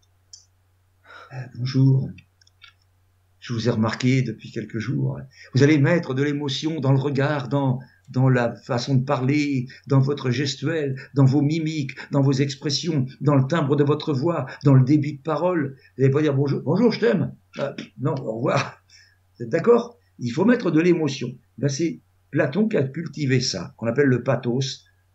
Euh, bonjour, je vous ai remarqué depuis quelques jours. Vous allez mettre de l'émotion dans le regard, dans... dans la façon de parler, dans votre gestuelle, dans vos mimiques, dans vos expressions, dans le timbre de votre voix, dans le débit de parole. Vous n'allez pas dire bonjour, bonjour, je t'aime. Ah, non, au revoir. Vous êtes d'accord? Il faut mettre de l'émotion. Ben, c'est Platon qui a cultivé ça, qu'on appelle le pathos,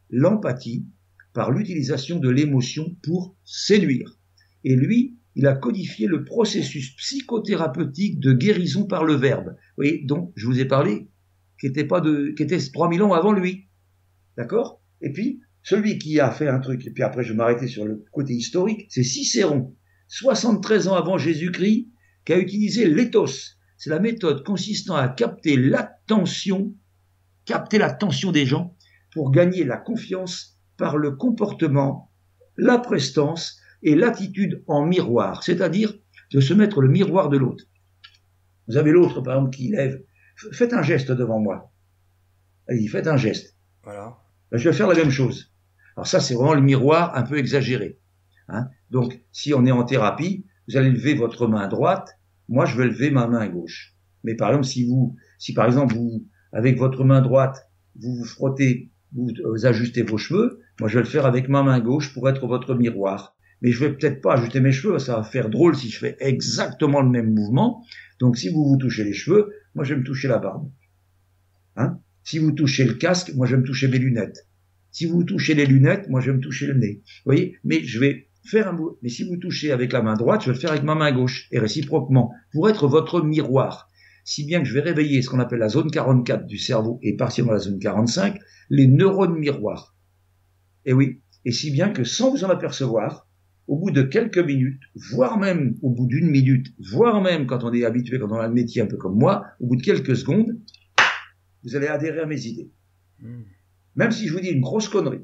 l'empathie par l'utilisation de l'émotion pour séduire. Et lui, il a codifié le processus psychothérapeutique de guérison par le verbe. Vous voyez, dont je vous ai parlé, qui était pas de, qui était trois mille ans avant lui. D'accord? Et puis, celui qui a fait un truc, et puis après je vais m'arrêter sur le côté historique, c'est Cicéron, soixante-treize ans avant Jésus-Christ, qui a utilisé l'éthos. C'est la méthode consistant à capter l'attention, capter l'attention des gens pour gagner la confiance par le comportement, la prestance et l'attitude en miroir, c'est-à-dire de se mettre le miroir de l'autre. Vous avez l'autre, par exemple, qui lève. Faites un geste devant moi. Allez, faites un geste. Voilà. Ben, je vais faire la même chose. Alors ça, c'est vraiment le miroir un peu exagéré. Hein. Donc, si on est en thérapie, vous allez lever votre main droite. Moi, je vais lever ma main gauche. Mais par exemple, si vous, si par exemple vous, avec votre main droite, vous vous frottez, vous, vous ajustez vos cheveux, moi, je vais le faire avec ma main gauche pour être votre miroir. Mais je vais peut-être pas ajuster mes cheveux, ça va faire drôle si je fais exactement le même mouvement. Donc, si vous vous touchez les cheveux, moi, je vais me toucher la barbe. Hein? Si vous touchez le casque, moi, je vais me toucher mes lunettes. Si vous touchez les lunettes, moi, je vais me toucher le nez. Vous voyez? Mais je vais faire un mot. Mais si vous touchez avec la main droite, je vais le faire avec ma main gauche. Et réciproquement. Pour être votre miroir. Si bien que je vais réveiller ce qu'on appelle la zone quarante-quatre du cerveau et partiellement la zone quarante-cinq, les neurones miroirs. Et oui. Et si bien que sans vous en apercevoir, au bout de quelques minutes, voire même au bout d'une minute, voire même quand on est habitué, quand on a un métier un peu comme moi, au bout de quelques secondes, vous allez adhérer à mes idées. Mmh. Même si je vous dis une grosse connerie.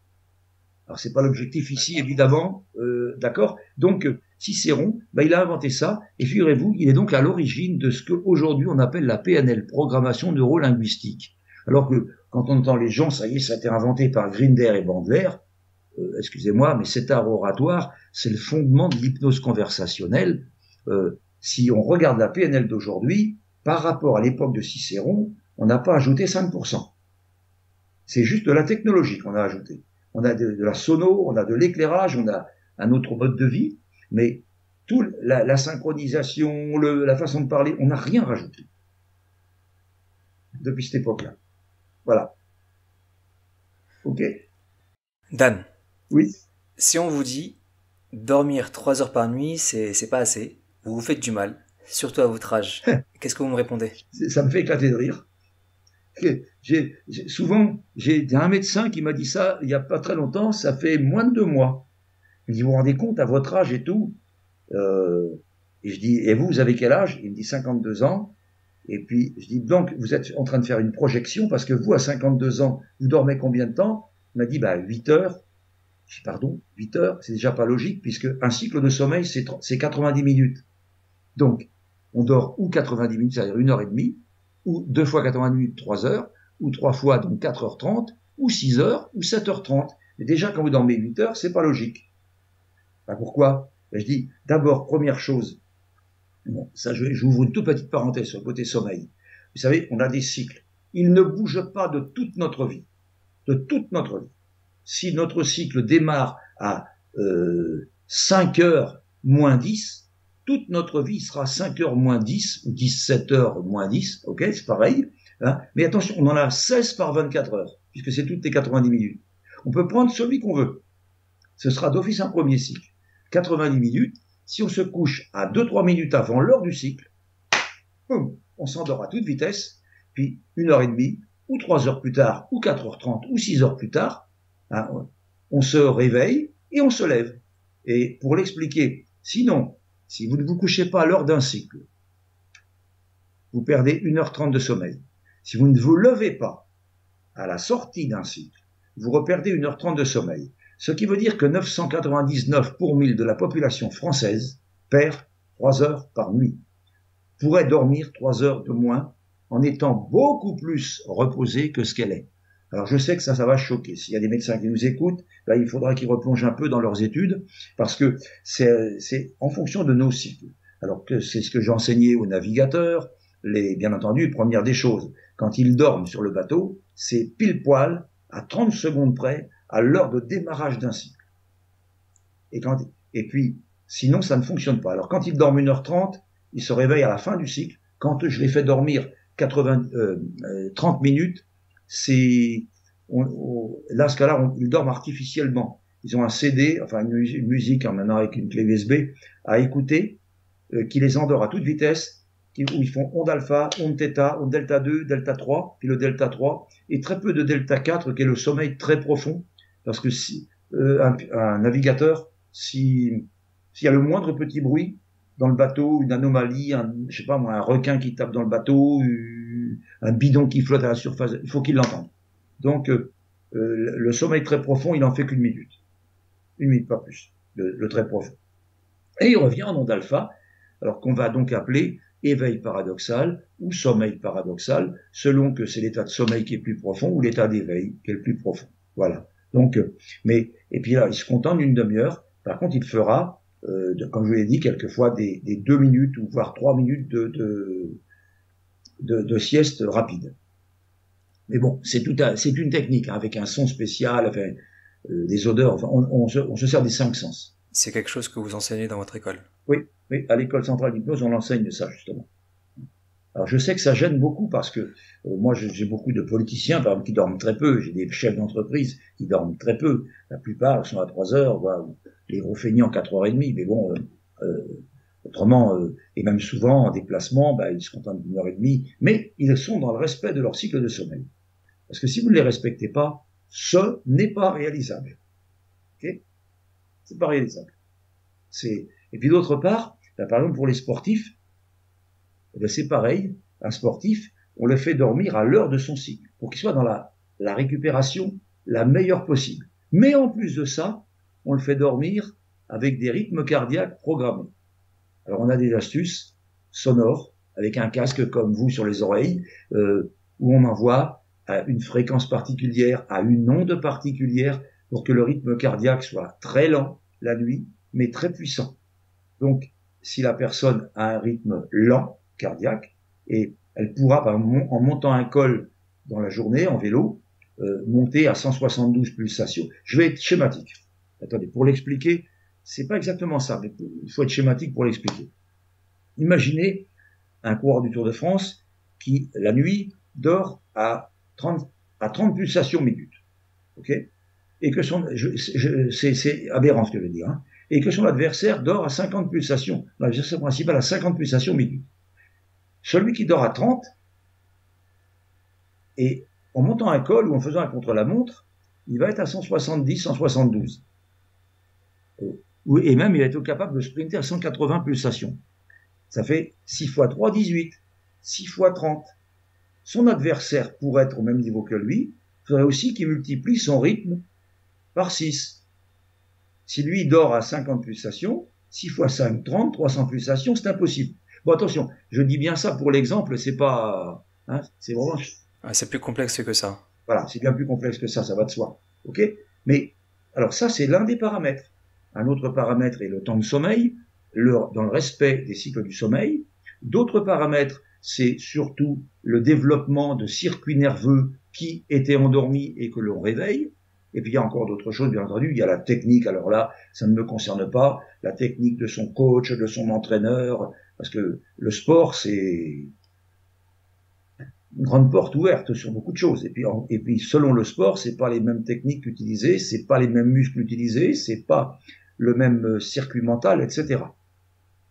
Alors c'est pas l'objectif ici, évidemment, euh, d'accord? Donc, Cicéron, ben, il a inventé ça, et figurez-vous, il est donc à l'origine de ce qu'aujourd'hui on appelle la P N L, programmation neurolinguistique. Alors que, quand on entend les gens, ça y est, ça a été inventé par Grinder et Bandler, euh, excusez-moi, mais cet art oratoire, c'est le fondement de l'hypnose conversationnelle. Euh, si on regarde la P N L d'aujourd'hui, par rapport à l'époque de Cicéron, on n'a pas ajouté cinq pour cent. C'est juste de la technologie qu'on a ajouté. On a de, de la sono, on a de l'éclairage, on a un autre mode de vie, mais tout la, la synchronisation, le, la façon de parler, on n'a rien rajouté depuis cette époque-là. Voilà. Ok. Dan. Oui. Si on vous dit dormir trois heures par nuit, c'est c'est pas assez, vous vous faites du mal, surtout à votre âge, qu'est-ce que vous me répondez? Ça me fait éclater de rire. J'ai, j'ai, souvent, j'ai un médecin qui m'a dit ça il y a pas très longtemps, ça fait moins de deux mois. Il me dit, vous vous rendez compte à votre âge et tout euh, Et je dis, et vous, vous avez quel âge? Il me dit cinquante-deux ans. Et puis, je dis, donc, vous êtes en train de faire une projection parce que vous, à cinquante-deux ans, vous dormez combien de temps? Il m'a dit, bah, huit heures. Je dis, pardon, huit heures, c'est déjà pas logique puisque un cycle de sommeil, c'est, c'est quatre-vingt-dix minutes. Donc, on dort ou quatre-vingt-dix minutes, c'est-à-dire une heure et demie, ou deux fois quatre-vingt minutes, trois heures, ou trois fois, donc quatre heures trente, ou six heures, ou sept heures trente. Mais déjà, quand vous dormez huit heures, c'est pas logique. Ben pourquoi? Ben je dis, d'abord, première chose, bon, ça, je, j'ouvre une toute petite parenthèse sur le côté sommeil. Vous savez, on a des cycles. Ils ne bougent pas de toute notre vie. De toute notre vie. Si notre cycle démarre à euh, cinq heures moins dix, toute notre vie sera cinq heures moins dix, ou dix-sept heures moins dix, ok, c'est pareil. Hein, mais attention, on en a seize par vingt-quatre heures, puisque c'est toutes les quatre-vingt-dix minutes. On peut prendre celui qu'on veut. Ce sera d'office un premier cycle. quatre-vingt-dix minutes, si on se couche à deux trois minutes avant l'heure du cycle, boum, on s'endort à toute vitesse, puis une heure et demie, ou trois heures plus tard, ou quatre heures trente, ou six heures plus tard, hein, on se réveille et on se lève. Et pour l'expliquer, sinon, si vous ne vous couchez pas à l'heure d'un cycle, vous perdez une heure trente de sommeil. Si vous ne vous levez pas à la sortie d'un cycle, vous reperdez une heure trente de sommeil. Ce qui veut dire que neuf cent quatre-vingt-dix-neuf pour mille de la population française perd trois heures par nuit. Pourrait dormir trois heures de moins en étant beaucoup plus reposée que ce qu'elle est. Alors je sais que ça, ça va choquer. S'il y a des médecins qui nous écoutent, là, il faudra qu'ils replongent un peu dans leurs études, parce que c'est, c'est en fonction de nos cycles. Alors que c'est ce que j'ai enseigné aux navigateurs, les, bien entendu, première des choses, quand ils dorment sur le bateau, c'est pile poil, à trente secondes près, à l'heure de démarrage d'un cycle. Et, quand, et puis, sinon, ça ne fonctionne pas. Alors quand ils dorment une heure trente, ils se réveillent à la fin du cycle. Quand je les fais dormir quatre-vingts, euh, trente minutes, c'est on, on, là, ce cas-là, on, ils dorment artificiellement. Ils ont un C D, enfin une, une musique en maintenant avec une clé U S B à écouter, euh, qui les endort à toute vitesse, qui, où ils font onde alpha, onde theta, onde delta deux, delta trois, puis le delta trois, et très peu de delta quatre, qui est le sommeil très profond, parce que si euh, un, un navigateur, si s'il y a le moindre petit bruit dans le bateau, une anomalie, un, je sais pas moi, un requin qui tape dans le bateau, un bidon qui flotte à la surface, il faut qu'il l'entende. Donc euh, le sommeil très profond, il en fait qu'une minute. Une minute, pas plus, le, le très profond. Et il revient en onde alpha, alors qu'on va donc appeler éveil paradoxal ou sommeil paradoxal, selon que c'est l'état de sommeil qui est plus profond ou l'état d'éveil qui est le plus profond. Voilà. Donc, mais, et puis là, il se contente d'une demi-heure. Par contre, il fera, euh, de, comme je vous l'ai dit, quelquefois des, des deux minutes ou voire trois minutes de, de, de, de sieste rapide. Mais bon, c'est tout à, c'est une technique, hein, avec un son spécial, enfin, euh, des odeurs, enfin, on, on, se, on se sert des cinq sens. C'est quelque chose que vous enseignez dans votre école? Oui, oui, à l'école centrale d'hypnose, on enseigne ça, justement. Alors, je sais que ça gêne beaucoup parce que euh, moi, j'ai beaucoup de politiciens, par exemple, qui dorment très peu. J'ai des chefs d'entreprise qui dorment très peu. La plupart sont à trois heures, voilà, les gros feignants quatre heures trente. Mais bon, euh, euh, autrement, euh, et même souvent en déplacement, bah, ils se contentent d'une heure et demie. Mais ils sont dans le respect de leur cycle de sommeil. Parce que si vous ne les respectez pas, ce n'est pas réalisable. Ok ? C'est pas réalisable. C'est et puis d'autre part, là, par exemple pour les sportifs, eh bien, c'est pareil. Un sportif, on le fait dormir à l'heure de son cycle pour qu'il soit dans la, la récupération la meilleure possible. Mais en plus de ça, on le fait dormir avec des rythmes cardiaques programmés. Alors on a des astuces sonores avec un casque comme vous sur les oreilles, euh, où on envoie à une fréquence particulière, à une onde particulière, pour que le rythme cardiaque soit très lent la nuit, mais très puissant. Donc, si la personne a un rythme lent cardiaque, et elle pourra, par exemple, en montant un col dans la journée, en vélo, euh, monter à cent soixante-douze pulsations. Je vais être schématique. Attendez, pour l'expliquer, c'est pas exactement ça, mais il faut être schématique pour l'expliquer. Imaginez un coureur du Tour de France qui, la nuit, dort à trente, à trente pulsations minutes. Ok ? Et que son, je, je, c'est, c'est aberrant ce que je veux dire, hein, et que son adversaire dort à cinquante pulsations, l'adversaire principal à cinquante pulsations minutes. Celui qui dort à trente, et en montant un col ou en faisant un contre-la-montre, il va être à cent soixante-dix, cent soixante-douze. Et même, il va être capable de sprinter à cent quatre-vingts pulsations. Ça fait six fois trois, dix-huit. six fois trente. Son adversaire, pour être au même niveau que lui, faudrait aussi qu'il multiplie son rythme par six. Si lui dort à cinquante pulsations, six fois cinq, trente, trois cents pulsations, c'est impossible. Bon, attention, je dis bien ça pour l'exemple, c'est pas, hein, c'est vraiment... Ah, c'est plus complexe que ça. Voilà, c'est bien plus complexe que ça, ça va de soi. Ok ? Mais, alors ça, c'est l'un des paramètres. Un autre paramètre est le temps de sommeil, le, dans le respect des cycles du sommeil. D'autres paramètres, c'est surtout le développement de circuits nerveux qui étaient endormis et que l'on réveille. Et puis il y a encore d'autres choses, bien entendu. Il y a la technique, alors là, ça ne me concerne pas, la technique de son coach, de son entraîneur, parce que le sport, c'est une grande porte ouverte sur beaucoup de choses. Et puis, et puis selon le sport, c'est pas les mêmes techniques utilisées, c'est pas les mêmes muscles utilisés, c'est pas le même circuit mental, et cetera. Ok ?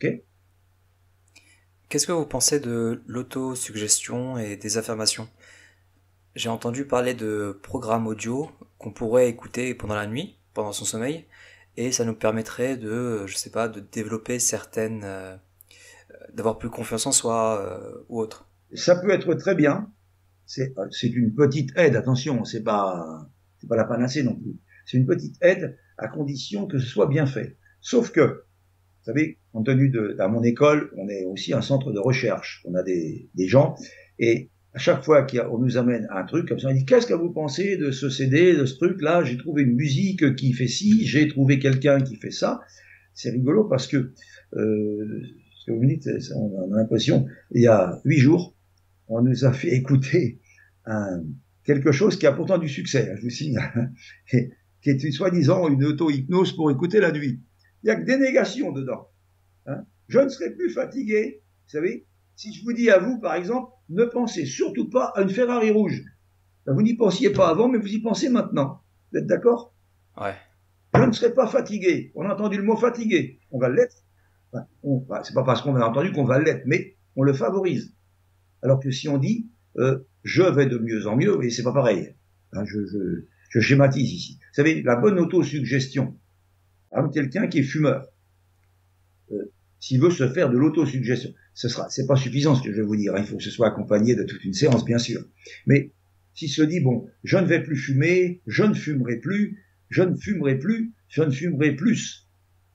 Qu'est-ce que vous pensez de l'autosuggestion et des affirmations ? J'ai entendu parler de programmes audio qu'on pourrait écouter pendant la nuit, pendant son sommeil, et ça nous permettrait de, je sais pas, de développer certaines, euh, d'avoir plus confiance en soi euh, ou autre. Ça peut être très bien. C'est, c'est une petite aide, attention, c'est pas, c'est pas la panacée non plus. C'est une petite aide à condition que ce soit bien fait. Sauf que, vous savez, compte tenu de, à mon école, on est aussi un centre de recherche. On a des, des gens, et à chaque fois qu'on nous amène un truc comme ça, on dit, qu'est-ce que vous pensez de ce C D, de ce truc-là? J'ai trouvé une musique qui fait ci, j'ai trouvé quelqu'un qui fait ça. C'est rigolo parce que, euh, ce que vous me dites, on a l'impression, il y a huit jours, on nous a fait écouter un, quelque chose qui a pourtant du succès, je vous signale, qui est soi-disant une auto-hypnose pour écouter la nuit. Il n'y a que des négations dedans. Hein. Je ne serai plus fatigué, vous savez. Si je vous dis à vous, par exemple, ne pensez surtout pas à une Ferrari rouge. Ben, vous n'y pensiez pas avant, mais vous y pensez maintenant. Vous êtes d'accord? Ouais. Je ne serai pas fatigué. On a entendu le mot fatigué. On va l'être. Enfin, on, bah, c'est pas parce qu'on a entendu qu'on va l'être, mais on le favorise. Alors que si on dit euh, je vais de mieux en mieux, et c'est pas pareil. Hein, je, je, je schématise ici. Vous savez, la bonne autosuggestion. Par exemple, quelqu'un qui est fumeur, euh, s'il veut se faire de l'autosuggestion, ce sera, c'est pas suffisant ce que je vais vous dire. Hein, il faut que ce soit accompagné de toute une séance, bien sûr. Mais s'il se dit bon, je ne vais plus fumer, je ne fumerai plus, je ne fumerai plus, je ne fumerai plus.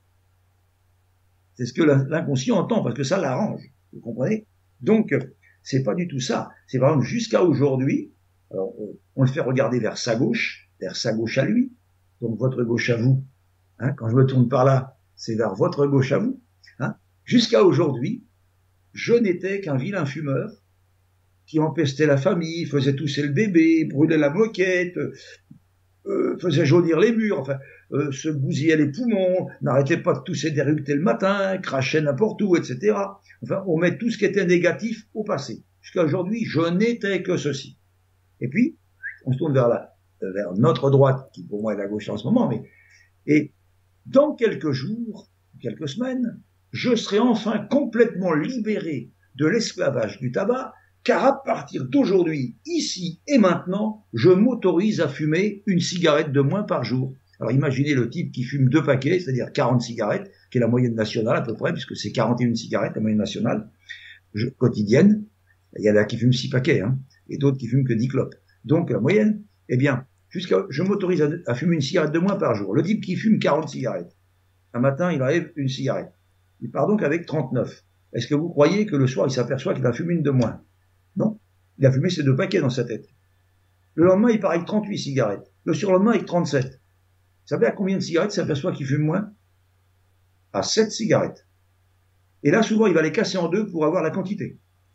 C'est ce que l'inconscient entend, parce que ça l'arrange. Vous comprenez? Donc, c'est pas du tout ça. C'est par exemple jusqu'à aujourd'hui, alors on le fait regarder vers sa gauche, vers sa gauche à lui, donc votre gauche à vous. Hein, quand je me tourne par là, c'est vers votre gauche à vous. Hein. Jusqu'à aujourd'hui, je n'étais qu'un vilain fumeur qui empestait la famille, faisait tousser le bébé, brûlait la moquette, euh, faisait jaunir les murs, enfin, euh, se bousillait les poumons, n'arrêtait pas de tousser d'éructer le matin, crachait n'importe où, et cetera. Enfin, on met tout ce qui était négatif au passé. Jusqu'à aujourd'hui, je n'étais que ceci. Et puis, on se tourne vers la, vers notre droite, qui pour moi est la gauche en ce moment, mais, et dans quelques jours, quelques semaines, je serai enfin complètement libéré de l'esclavage du tabac, car à partir d'aujourd'hui, ici et maintenant, je m'autorise à fumer une cigarette de moins par jour. Alors imaginez le type qui fume deux paquets, c'est-à-dire quarante cigarettes, qui est la moyenne nationale à peu près, puisque c'est quarante et une cigarettes, la moyenne nationale, je, quotidienne. Il y en a qui fument six paquets, hein, et d'autres qui fument que dix clopes. Donc la moyenne, eh bien, jusqu'à, je m'autorise à, à fumer une cigarette de moins par jour. Le type qui fume quarante cigarettes, un matin, il enlève une cigarette. Il part donc avec trente-neuf. Est-ce que vous croyez que le soir, il s'aperçoit qu'il a fumé une de moins? Non. Il a fumé ses deux paquets dans sa tête. Le lendemain, il part avec trente-huit cigarettes. Le surlendemain, avec trente-sept. Vous savez à combien de cigarettes il s'aperçoit qu'il fume moins? À sept cigarettes. Et là, souvent, il va les casser en deux pour avoir la quantité.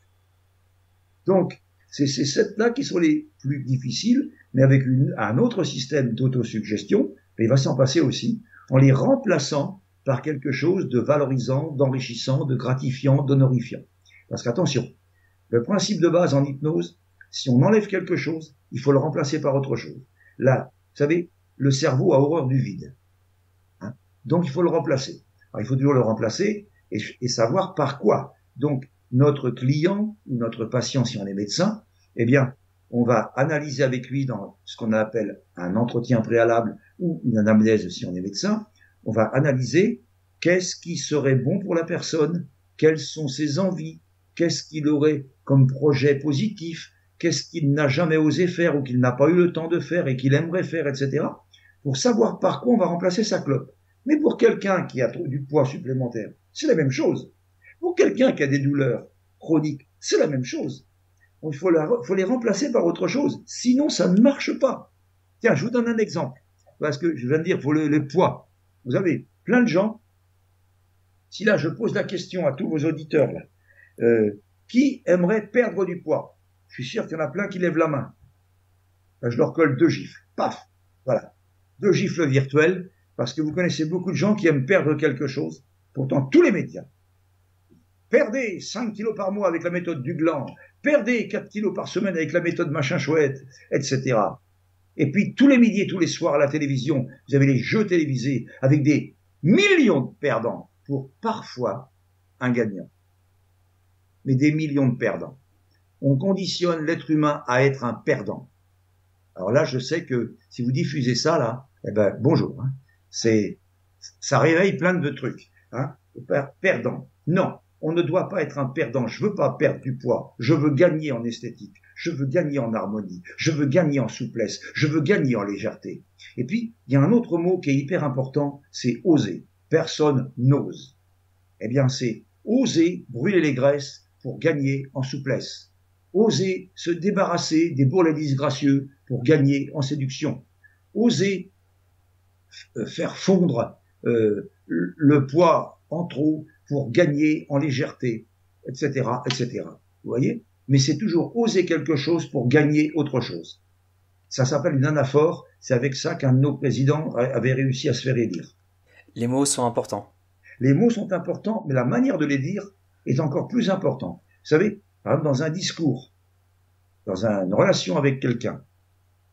Donc, c'est ces sept-là qui sont les plus difficiles, mais avec une, un autre système d'autosuggestion, mais il va s'en passer aussi, en les remplaçant par quelque chose de valorisant, d'enrichissant, de gratifiant, d'honorifiant. Parce qu'attention, le principe de base en hypnose, si on enlève quelque chose, il faut le remplacer par autre chose. Là, vous savez, le cerveau a horreur du vide. Hein, donc il faut le remplacer. Alors il faut toujours le remplacer et, et savoir par quoi. Donc notre client ou notre patient, si on est médecin, eh bien, on va analyser avec lui dans ce qu'on appelle un entretien préalable ou une anamnèse si on est médecin. On va analyser qu'est-ce qui serait bon pour la personne, quelles sont ses envies, qu'est-ce qu'il aurait comme projet positif, qu'est-ce qu'il n'a jamais osé faire ou qu'il n'a pas eu le temps de faire et qu'il aimerait faire, et cetera, pour savoir par quoi on va remplacer sa clope. Mais pour quelqu'un qui a du poids supplémentaire, c'est la même chose. Pour quelqu'un qui a des douleurs chroniques, c'est la même chose. Donc, il faut, la, faut les remplacer par autre chose. Sinon, ça ne marche pas. Tiens, je vous donne un exemple. Parce que je viens de dire, pour le, le poids. Vous avez plein de gens. Si là, je pose la question à tous vos auditeurs, là, euh, qui aimerait perdre du poids? Je suis sûr qu'il y en a plein qui lèvent la main. Là, je leur colle deux gifles. Paf! Voilà. Deux gifles virtuels. Parce que vous connaissez beaucoup de gens qui aiment perdre quelque chose. Pourtant, tous les médias. Perdez cinq kilos par mois avec la méthode du gland. Perdez quatre kilos par semaine avec la méthode machin chouette, et cetera. Et puis, tous les midis et tous les soirs à la télévision, vous avez les jeux télévisés avec des millions de perdants pour parfois un gagnant. Mais des millions de perdants. On conditionne l'être humain à être un perdant. Alors là, je sais que si vous diffusez ça, là, eh ben, bonjour. Hein. C'est, ça réveille plein de trucs. Hein. Perdant. Non. On ne doit pas être un perdant. Je veux pas perdre du poids. Je veux gagner en esthétique. Je veux gagner en harmonie. Je veux gagner en souplesse. Je veux gagner en légèreté. Et puis, il y a un autre mot qui est hyper important, c'est oser. Personne n'ose. Eh bien, c'est oser brûler les graisses pour gagner en souplesse. Oser se débarrasser des bourrelets disgracieux pour gagner en séduction. Oser faire fondre euh, le poids en trop pour gagner en légèreté, et cetera, et cetera. Vous voyez? Mais c'est toujours oser quelque chose pour gagner autre chose. Ça s'appelle une anaphore. C'est avec ça qu'un de nos présidents avait réussi à se faire élire. Les mots sont importants. Les mots sont importants, mais la manière de les dire est encore plus importante. Vous savez, par exemple, dans un discours, dans une relation avec quelqu'un,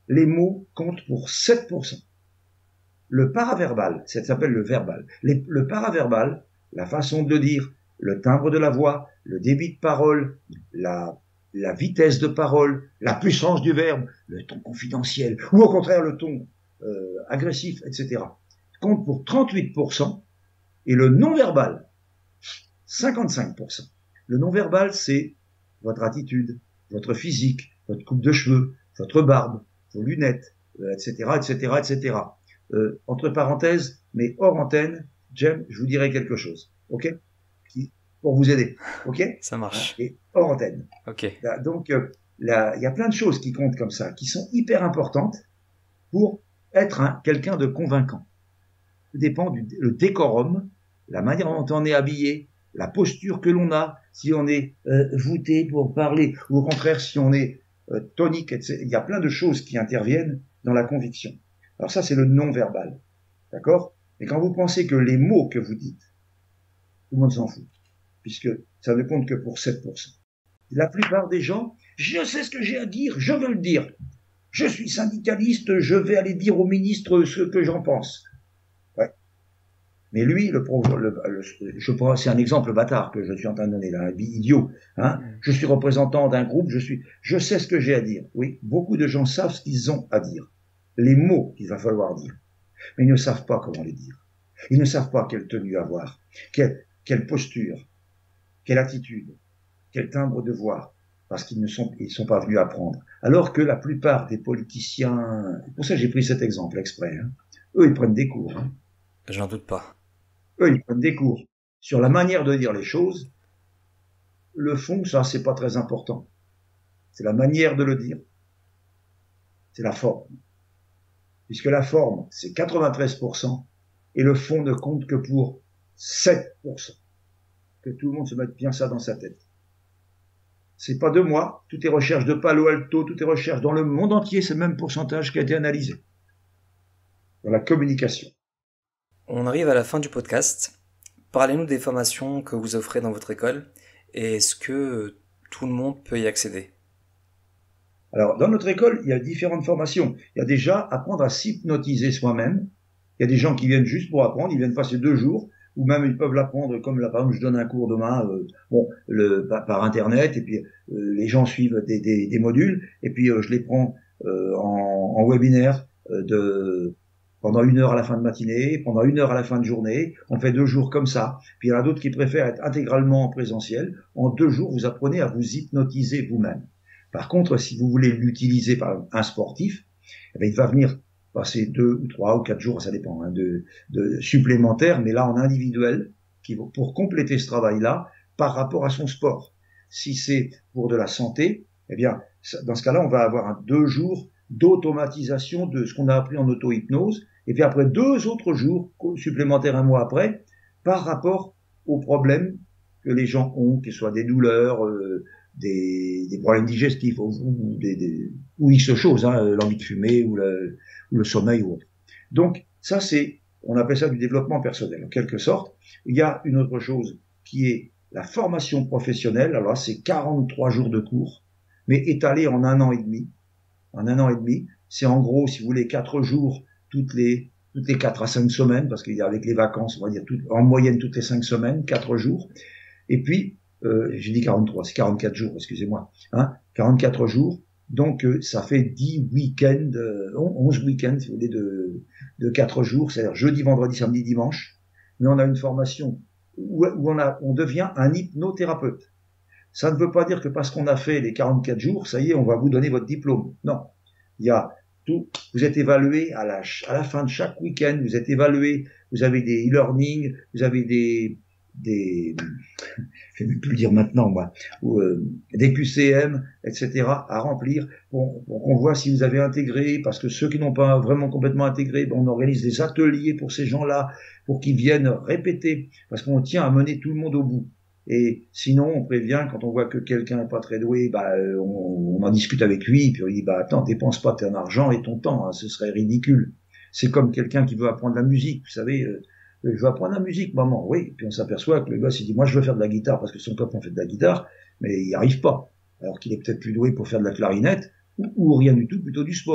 les mots comptent pour sept pour cent. Le paraverbal, ça s'appelle le verbal. Les, le paraverbal, la façon de le dire, le timbre de la voix, le débit de parole, la, la vitesse de parole, la puissance du verbe, le ton confidentiel, ou au contraire le ton euh, agressif, et cetera, compte pour trente-huit pour cent, et le non-verbal, cinquante-cinq pour cent. Le non-verbal, c'est votre attitude, votre physique, votre coupe de cheveux, votre barbe, vos lunettes, euh, et cetera, et cetera, et cetera. Euh, entre parenthèses, mais hors antenne, Jem, je vous dirai quelque chose, ok, Qui, pour vous aider, ok. Ça marche. Et hors antenne. Ok. Là, donc, euh, là, il y a plein de choses qui comptent comme ça, qui sont hyper importantes pour être un, quelqu'un de convaincant. Tout dépend du le décorum, la manière dont on est habillé, la posture que l'on a, si on est euh, voûté pour parler, ou au contraire si on est euh, tonique, et cetera. Il y a plein de choses qui interviennent dans la conviction. Alors ça, c'est le non-verbal, d'accord? Et quand vous pensez que les mots que vous dites, tout le monde s'en fout, puisque ça ne compte que pour sept pour cent. La plupart des gens, je sais ce que j'ai à dire, je veux le dire. Je suis syndicaliste, je vais aller dire au ministre ce que j'en pense. Ouais. Mais lui, le, le, le je prends, c'est un exemple bâtard que je suis en train de donner là, un idiot. Hein. Je suis représentant d'un groupe, je suis, je sais ce que j'ai à dire. Oui, beaucoup de gens savent ce qu'ils ont à dire. Les mots qu'il va falloir dire. Mais ils ne savent pas comment les dire. Ils ne savent pas quelle tenue avoir, quelle, quelle posture, quelle attitude, quel timbre de voix, parce qu'ils ne sont, ils sont pas venus apprendre. Alors que la plupart des politiciens, pour ça j'ai pris cet exemple exprès, hein, eux ils prennent des cours. Hein. J'en doute pas. Eux ils prennent des cours sur la manière de dire les choses. Le fond, ça c'est pas très important. C'est la manière de le dire. C'est la forme. Puisque la forme, c'est quatre-vingt-treize pour cent, et le fond ne compte que pour sept pour cent. Que tout le monde se mette bien ça dans sa tête. C'est pas de moi, toutes les recherches de Palo Alto, toutes les recherches dans le monde entier, c'est le même pourcentage qui a été analysé. Dans la communication. On arrive à la fin du podcast. Parlez-nous des formations que vous offrez dans votre école, et est-ce que tout le monde peut y accéder ? Alors, dans notre école, il y a différentes formations. Il y a déjà apprendre à s'hypnotiser soi-même. Il y a des gens qui viennent juste pour apprendre, ils viennent passer deux jours, ou même ils peuvent l'apprendre comme là, par exemple, je donne un cours demain, euh, bon, le, par, par internet, et puis euh, les gens suivent des, des, des modules, et puis euh, je les prends euh, en, en webinaire euh, de pendant une heure à la fin de matinée, pendant une heure à la fin de journée. On fait deux jours comme ça. Puis il y en a d'autres qui préfèrent être intégralement en présentiel. En deux jours, vous apprenez à vous hypnotiser vous-même. Par contre, si vous voulez l'utiliser par un sportif, eh bien, il va venir passer deux ou trois ou quatre jours, ça dépend, hein, de, de supplémentaires, mais là en individuel, qui vont pour compléter ce travail-là par rapport à son sport. Si c'est pour de la santé, eh bien, dans ce cas-là, on va avoir un deux jours d'automatisation de ce qu'on a appris en auto-hypnose, et puis après deux autres jours supplémentaires un mois après, par rapport aux problèmes que les gens ont, que ce soit des douleurs, euh, Des, des problèmes digestifs ou, ou, des, des, ou X choses, hein, l'envie de fumer ou le, ou le sommeil ou autre. Donc ça c'est, on appelle ça du développement personnel en quelque sorte. Il y a une autre chose qui est la formation professionnelle. Alors là, c'est quarante-trois jours de cours, mais étalé en un an et demi. En un an et demi, c'est en gros, si vous voulez, quatre jours toutes les toutes les quatre à cinq semaines, parce qu'il y a avec les vacances, on va dire tout, en moyenne toutes les cinq semaines, quatre jours. Et puis Euh, j'ai dit quarante-trois, c'est quarante-quatre jours, excusez-moi, hein, quarante-quatre jours, donc euh, ça fait dix week-ends, euh, onze week-ends, si vous voulez, de, de quatre jours, c'est-à-dire jeudi, vendredi, samedi, dimanche, mais on a une formation où, où on, a, on devient un hypnothérapeute. Ça ne veut pas dire que parce qu'on a fait les quarante-quatre jours, ça y est, on va vous donner votre diplôme. Non, il y a tout, vous êtes évalué à la, à la fin de chaque week-end, vous êtes évalué, vous avez des e-learning, vous avez des... des, je ne vais plus le dire maintenant, moi, ou euh, des Q C M, et cetera à remplir pour, pour qu'on voit si vous avez intégré, parce que ceux qui n'ont pas vraiment complètement intégré, ben on organise des ateliers pour ces gens-là, pour qu'ils viennent répéter, parce qu'on tient à mener tout le monde au bout. Et sinon, on prévient, quand on voit que quelqu'un n'est pas très doué, bah, on, on en discute avec lui, puis on dit, bah, attends, dépense pas ton argent et ton temps, hein, ce serait ridicule. C'est comme quelqu'un qui veut apprendre la musique, vous savez, euh, je veux apprendre la musique, maman, oui. Puis on s'aperçoit que le gosse, il dit, moi, je veux faire de la guitare parce que son copain fait de la guitare, mais il n'y arrive pas. Alors qu'il est peut-être plus doué pour faire de la clarinette, ou, ou rien du tout, plutôt du sport.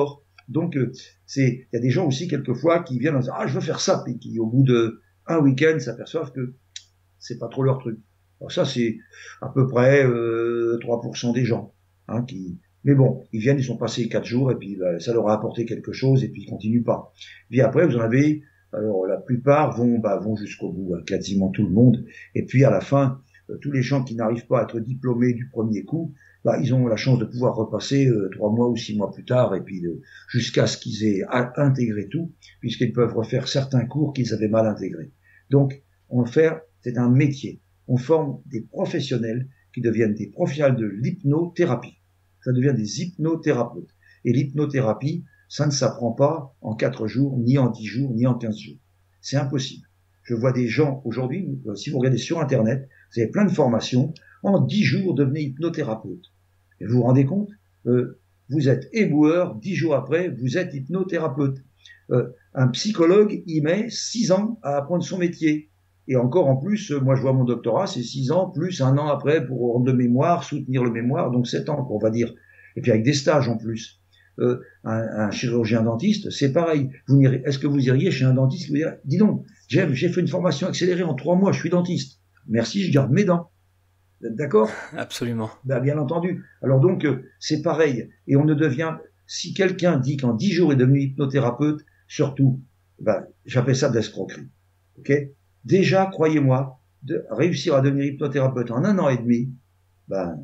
Donc, euh, c'est, il y a des gens aussi quelquefois qui viennent en disant ah je veux faire ça, puis qui au bout de un week-end s'aperçoivent que c'est pas trop leur truc. Alors ça c'est à peu près euh, trois pour cent des gens, hein, qui. Mais bon, ils viennent, ils sont passés quatre jours et puis bah, ça leur a apporté quelque chose et puis ils continuent pas. Puis après vous en avez, alors la plupart vont bah, vont jusqu'au bout, hein, quasiment tout le monde. Et puis à la fin, euh, tous les gens qui n'arrivent pas à être diplômés du premier coup, bah, ils ont la chance de pouvoir repasser euh, trois mois ou six mois plus tard, et puis euh, jusqu'à ce qu'ils aient intégré tout, puisqu'ils peuvent refaire certains cours qu'ils avaient mal intégrés. Donc, on le fait, c'est un métier. On forme des professionnels qui deviennent des professionnels de l'hypnothérapie. Ça devient des hypnothérapeutes. Et l'hypnothérapie, ça ne s'apprend pas en quatre jours, ni en dix jours, ni en quinze jours. C'est impossible. Je vois des gens aujourd'hui, si vous regardez sur Internet, vous avez plein de formations, en dix jours, devenez hypnothérapeute. Et vous vous rendez compte, euh, vous êtes éboueur, dix jours après, vous êtes hypnothérapeute. Euh, un psychologue, il met six ans à apprendre son métier. Et encore en plus, moi je vois mon doctorat, c'est six ans, plus un an après pour rendre le mémoire, soutenir le mémoire, donc sept ans, on va dire. Et puis avec des stages en plus. Euh, un, un chirurgien dentiste, c'est pareil. Vous est-ce que vous iriez chez un dentiste qui vous dirait, dis donc, James, j'ai fait une formation accélérée en trois mois, je suis dentiste. Merci, je garde mes dents. Vous êtes d'accord? Absolument. Ben, bien entendu. Alors donc, euh, c'est pareil. Et on ne devient... Si quelqu'un dit qu'en dix jours est devenu hypnothérapeute, surtout, ben, j'appelle ça de l'escroquerie. Ok? Déjà, croyez-moi, de réussir à devenir hypnothérapeute en un an et demi, ben,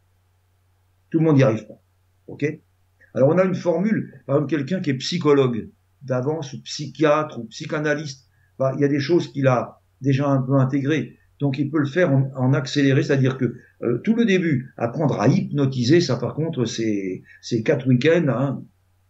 tout le monde n'y arrive pas. Ok? Alors on a une formule, par exemple quelqu'un qui est psychologue d'avance, ou psychiatre, ou psychanalyste, ben, il y a des choses qu'il a déjà un peu intégrées. Donc il peut le faire en, en accéléré, c'est-à-dire que euh, tout le début, apprendre à hypnotiser, ça par contre, c'est c'est quatre week-ends hein,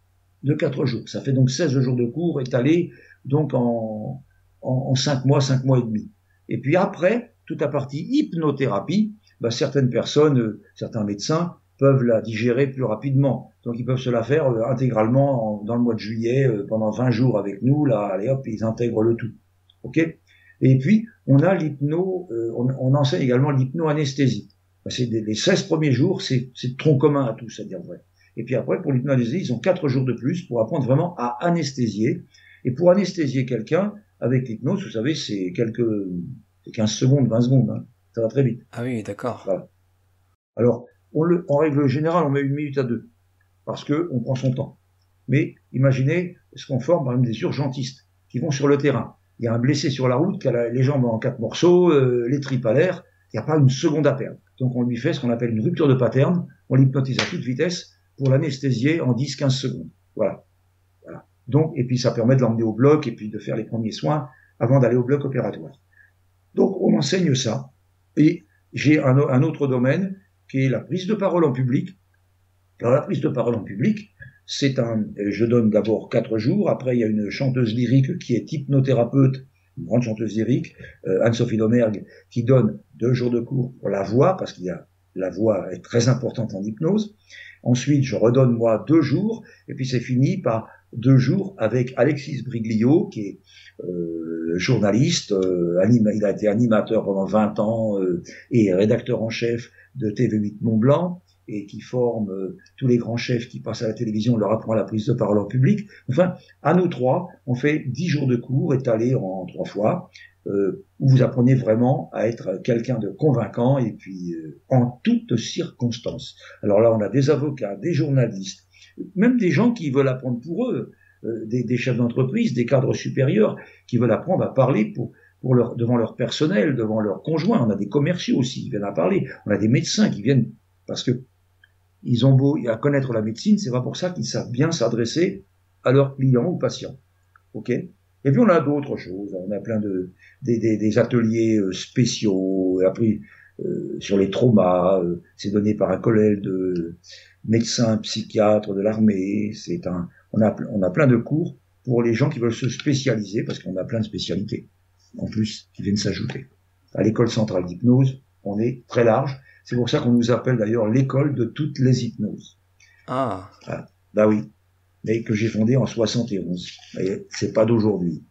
de quatre jours. Ça fait donc seize jours de cours étalés donc en, en, en cinq mois, cinq mois et demi. Et puis après, toute la partie hypnothérapie, ben, certaines personnes, euh, certains médecins peuvent la digérer plus rapidement. Donc ils peuvent se la faire euh, intégralement en, dans le mois de juillet, euh, pendant vingt jours avec nous, là, allez hop, ils intègrent le tout. Ok ? Et puis, on a l'hypno, euh, on, on enseigne également l'hypno-anesthésie. C'est des, les seize premiers jours, c'est, c'est tronc commun à tous, à dire vrai. Et puis après, pour l'hypno-anesthésie, ils ont quatre jours de plus pour apprendre vraiment à anesthésier. Et pour anesthésier quelqu'un, avec l'hypnose, vous savez, c'est quelques, c'est quinze secondes, vingt secondes, hein. Ça va très vite. Ah oui, d'accord. Voilà. Alors, on le, en règle générale, on met une minute à deux, parce que on prend son temps. Mais imaginez ce qu'on forme, par exemple, des urgentistes qui vont sur le terrain. Il y a un blessé sur la route qui a les jambes en quatre morceaux, euh, les tripes à l'air, il n'y a pas une seconde à perdre. Donc on lui fait ce qu'on appelle une rupture de pattern, on l'hypnotise à toute vitesse pour l'anesthésier en dix quinze secondes. Voilà. Voilà. Donc, et puis ça permet de l'emmener au bloc et puis de faire les premiers soins avant d'aller au bloc opératoire. Donc on enseigne ça. Et j'ai un, un autre domaine qui est la prise de parole en public. Alors la prise de parole en public, c'est un, je donne d'abord quatre jours, après il y a une chanteuse lyrique qui est hypnothérapeute, une grande chanteuse lyrique, euh, Anne-Sophie Domergue, qui donne deux jours de cours pour la voix, parce qu'il y a, la voix est très importante en hypnose. Ensuite, je redonne moi deux jours, et puis c'est fini par deux jours avec Alexis Briglio, qui est euh, journaliste, euh, anima, il a été animateur pendant vingt ans, euh, et rédacteur en chef de T V huit Mont-Blanc, et qui forme euh, tous les grands chefs qui passent à la télévision, on leur apprend la prise de parole en public. Enfin, à nous trois, on fait dix jours de cours étalés en trois fois, euh, où vous apprenez vraiment à être quelqu'un de convaincant et puis euh, en toutes circonstances. Alors là, on a des avocats, des journalistes, même des gens qui veulent apprendre pour eux, euh, des, des chefs d'entreprise, des cadres supérieurs qui veulent apprendre à parler pour pour leur, devant leur personnel, devant leurs conjoints. On a des commerciaux aussi qui viennent à parler. On a des médecins qui viennent parce que ils ont beau à connaître la médecine, c'est pas pour ça qu'ils savent bien s'adresser à leurs clients ou patients. Ok ? Et puis on a d'autres choses. On a plein de des, des, des ateliers spéciaux, appris euh, sur les traumas. Euh, c'est donné par un collège de médecins, psychiatres de l'armée. C'est un, on a on a plein de cours pour les gens qui veulent se spécialiser, parce qu'on a plein de spécialités en plus qui viennent s'ajouter. À l'école centrale d'hypnose, on est très large. C'est pour ça qu'on nous appelle d'ailleurs l'école de toutes les hypnoses. Ah. Ah, bah oui. Mais que j'ai fondée en soixante et onze. Et c'est pas d'aujourd'hui.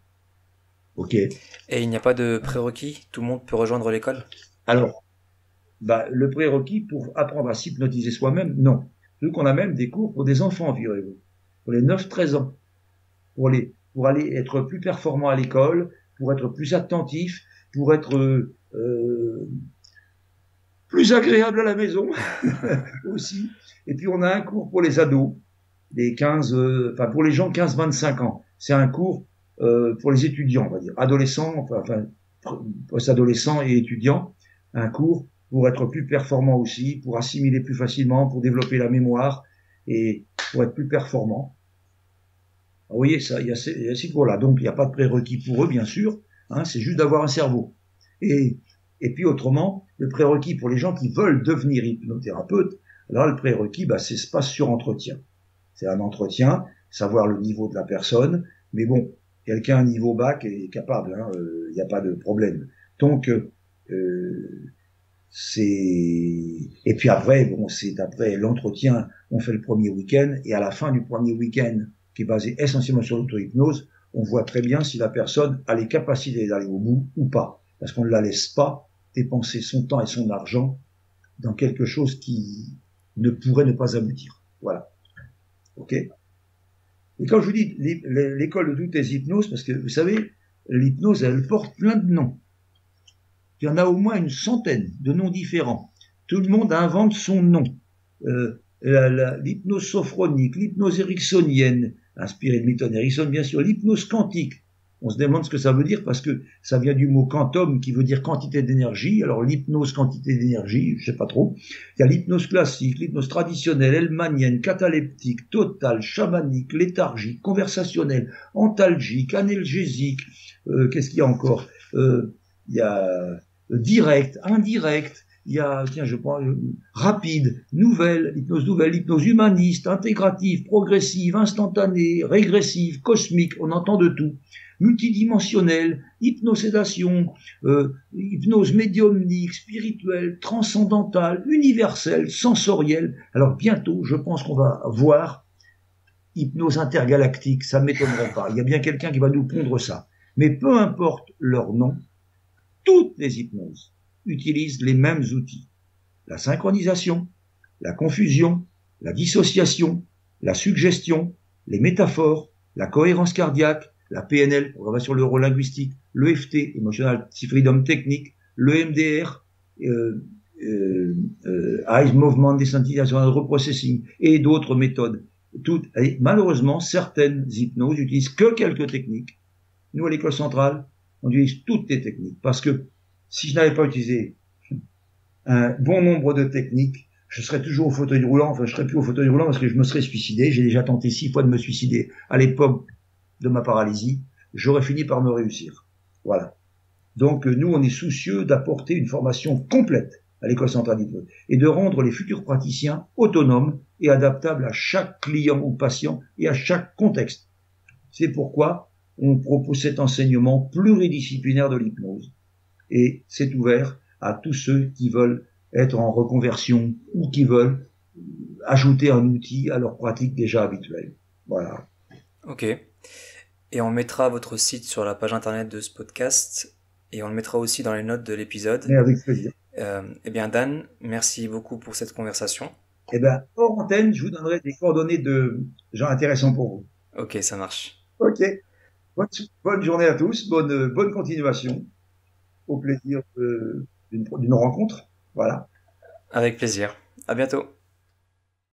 Ok. Et il n'y a pas de prérequis? Tout le monde peut rejoindre l'école? Alors, bah, le prérequis pour apprendre à s'hypnotiser soi-même, non. Vu qu'on a même des cours pour des enfants, figurez-vous. pour les neuf treize ans, pour, les, pour aller être plus performant à l'école, pour être plus attentif, pour être euh, euh, plus agréable à la maison aussi. Et puis on a un cours pour les ados, les quinze, euh, enfin pour les gens quinze vingt-cinq ans. C'est un cours euh, pour les étudiants, on va dire, adolescents, enfin, enfin post-adolescents et étudiants, un cours pour être plus performant aussi, pour assimiler plus facilement, pour développer la mémoire et pour être plus performant. Vous voyez, ça, il y a ces, il y a ces cours-là. Donc, il n'y a pas de prérequis pour eux, bien sûr. Hein, c'est juste d'avoir un cerveau. Et, et puis, autrement, le prérequis pour les gens qui veulent devenir hypnothérapeutes, alors le prérequis, bah, c'est pas sur entretien. C'est un entretien, savoir le niveau de la personne. Mais bon, quelqu'un à niveau bac est capable. Hein, euh, il n'y a pas de problème. Donc, euh, c'est et puis après, bon, c'est après l'entretien, on fait le premier week-end et à la fin du premier week-end, qui est basé essentiellement sur l'auto-hypnose, on voit très bien si la personne a les capacités d'aller au bout ou pas, parce qu'on ne la laisse pas dépenser son temps et son argent dans quelque chose qui ne pourrait ne pas aboutir. Voilà. Ok. Et quand je vous dis l'école de toutes les hypnoses, parce que vous savez, l'hypnose, elle porte plein de noms. Il y en a au moins une centaine de noms différents. Tout le monde invente son nom. Euh, l'hypnose sophronique, l'hypnose ericksonienne, inspirée de Milton Erickson, bien sûr, l'hypnose quantique. On se demande ce que ça veut dire parce que ça vient du mot quantum qui veut dire quantité d'énergie. Alors l'hypnose quantité d'énergie, je sais pas trop. Il y a l'hypnose classique, l'hypnose traditionnelle, hellmanienne, cataleptique, totale, chamanique, léthargique, conversationnelle, antalgique, analgésique. Euh, Qu'est-ce qu'il y a encore? euh, Il y a direct, indirect. Il y a, tiens, je prends, rapide, nouvelle, hypnose nouvelle, hypnose humaniste, intégrative, progressive, instantanée, régressive, cosmique, on entend de tout. Multidimensionnelle, hypnosédation, euh, hypnose médiumnique, spirituelle, transcendantale, universelle, sensorielle. Alors bientôt, je pense qu'on va voir hypnose intergalactique, ça ne m'étonnerait pas. Il y a bien quelqu'un qui va nous pondre ça. Mais peu importe leur nom, toutes les hypnoses utilisent les mêmes outils. La synchronisation, la confusion, la dissociation, la suggestion, les métaphores, la cohérence cardiaque, la P N L, programmation neurolinguistique, l'E F T, Emotional Freedom Technique, le M D R, euh, euh, euh, Eyes Movement Desensitization Reprocessing et d'autres méthodes. Toutes, et malheureusement, certaines hypnoses utilisent que quelques techniques. Nous, à l'école centrale, on utilise toutes les techniques parce que si je n'avais pas utilisé un bon nombre de techniques, je serais toujours au fauteuil roulant. Enfin, je serais plus au fauteuil roulant parce que je me serais suicidé. J'ai déjà tenté six fois de me suicider à l'époque de ma paralysie. J'aurais fini par me réussir. Voilà. Donc, nous, on est soucieux d'apporter une formation complète à l'école centrale d'hypnose et de rendre les futurs praticiens autonomes et adaptables à chaque client ou patient et à chaque contexte. C'est pourquoi on propose cet enseignement pluridisciplinaire de l'hypnose. Et c'est ouvert à tous ceux qui veulent être en reconversion ou qui veulent ajouter un outil à leur pratique déjà habituelle. Voilà. Ok. Et on mettra votre site sur la page internet de ce podcast et on le mettra aussi dans les notes de l'épisode. Mais avec plaisir. Euh, eh bien Dan, merci beaucoup pour cette conversation. Eh bien, hors antenne, je vous donnerai des coordonnées de gens intéressants pour vous. Ok, ça marche. Ok. Bonne, bonne journée à tous, bonne, bonne continuation. Au plaisir d'une rencontre. Voilà. Avec plaisir. À bientôt.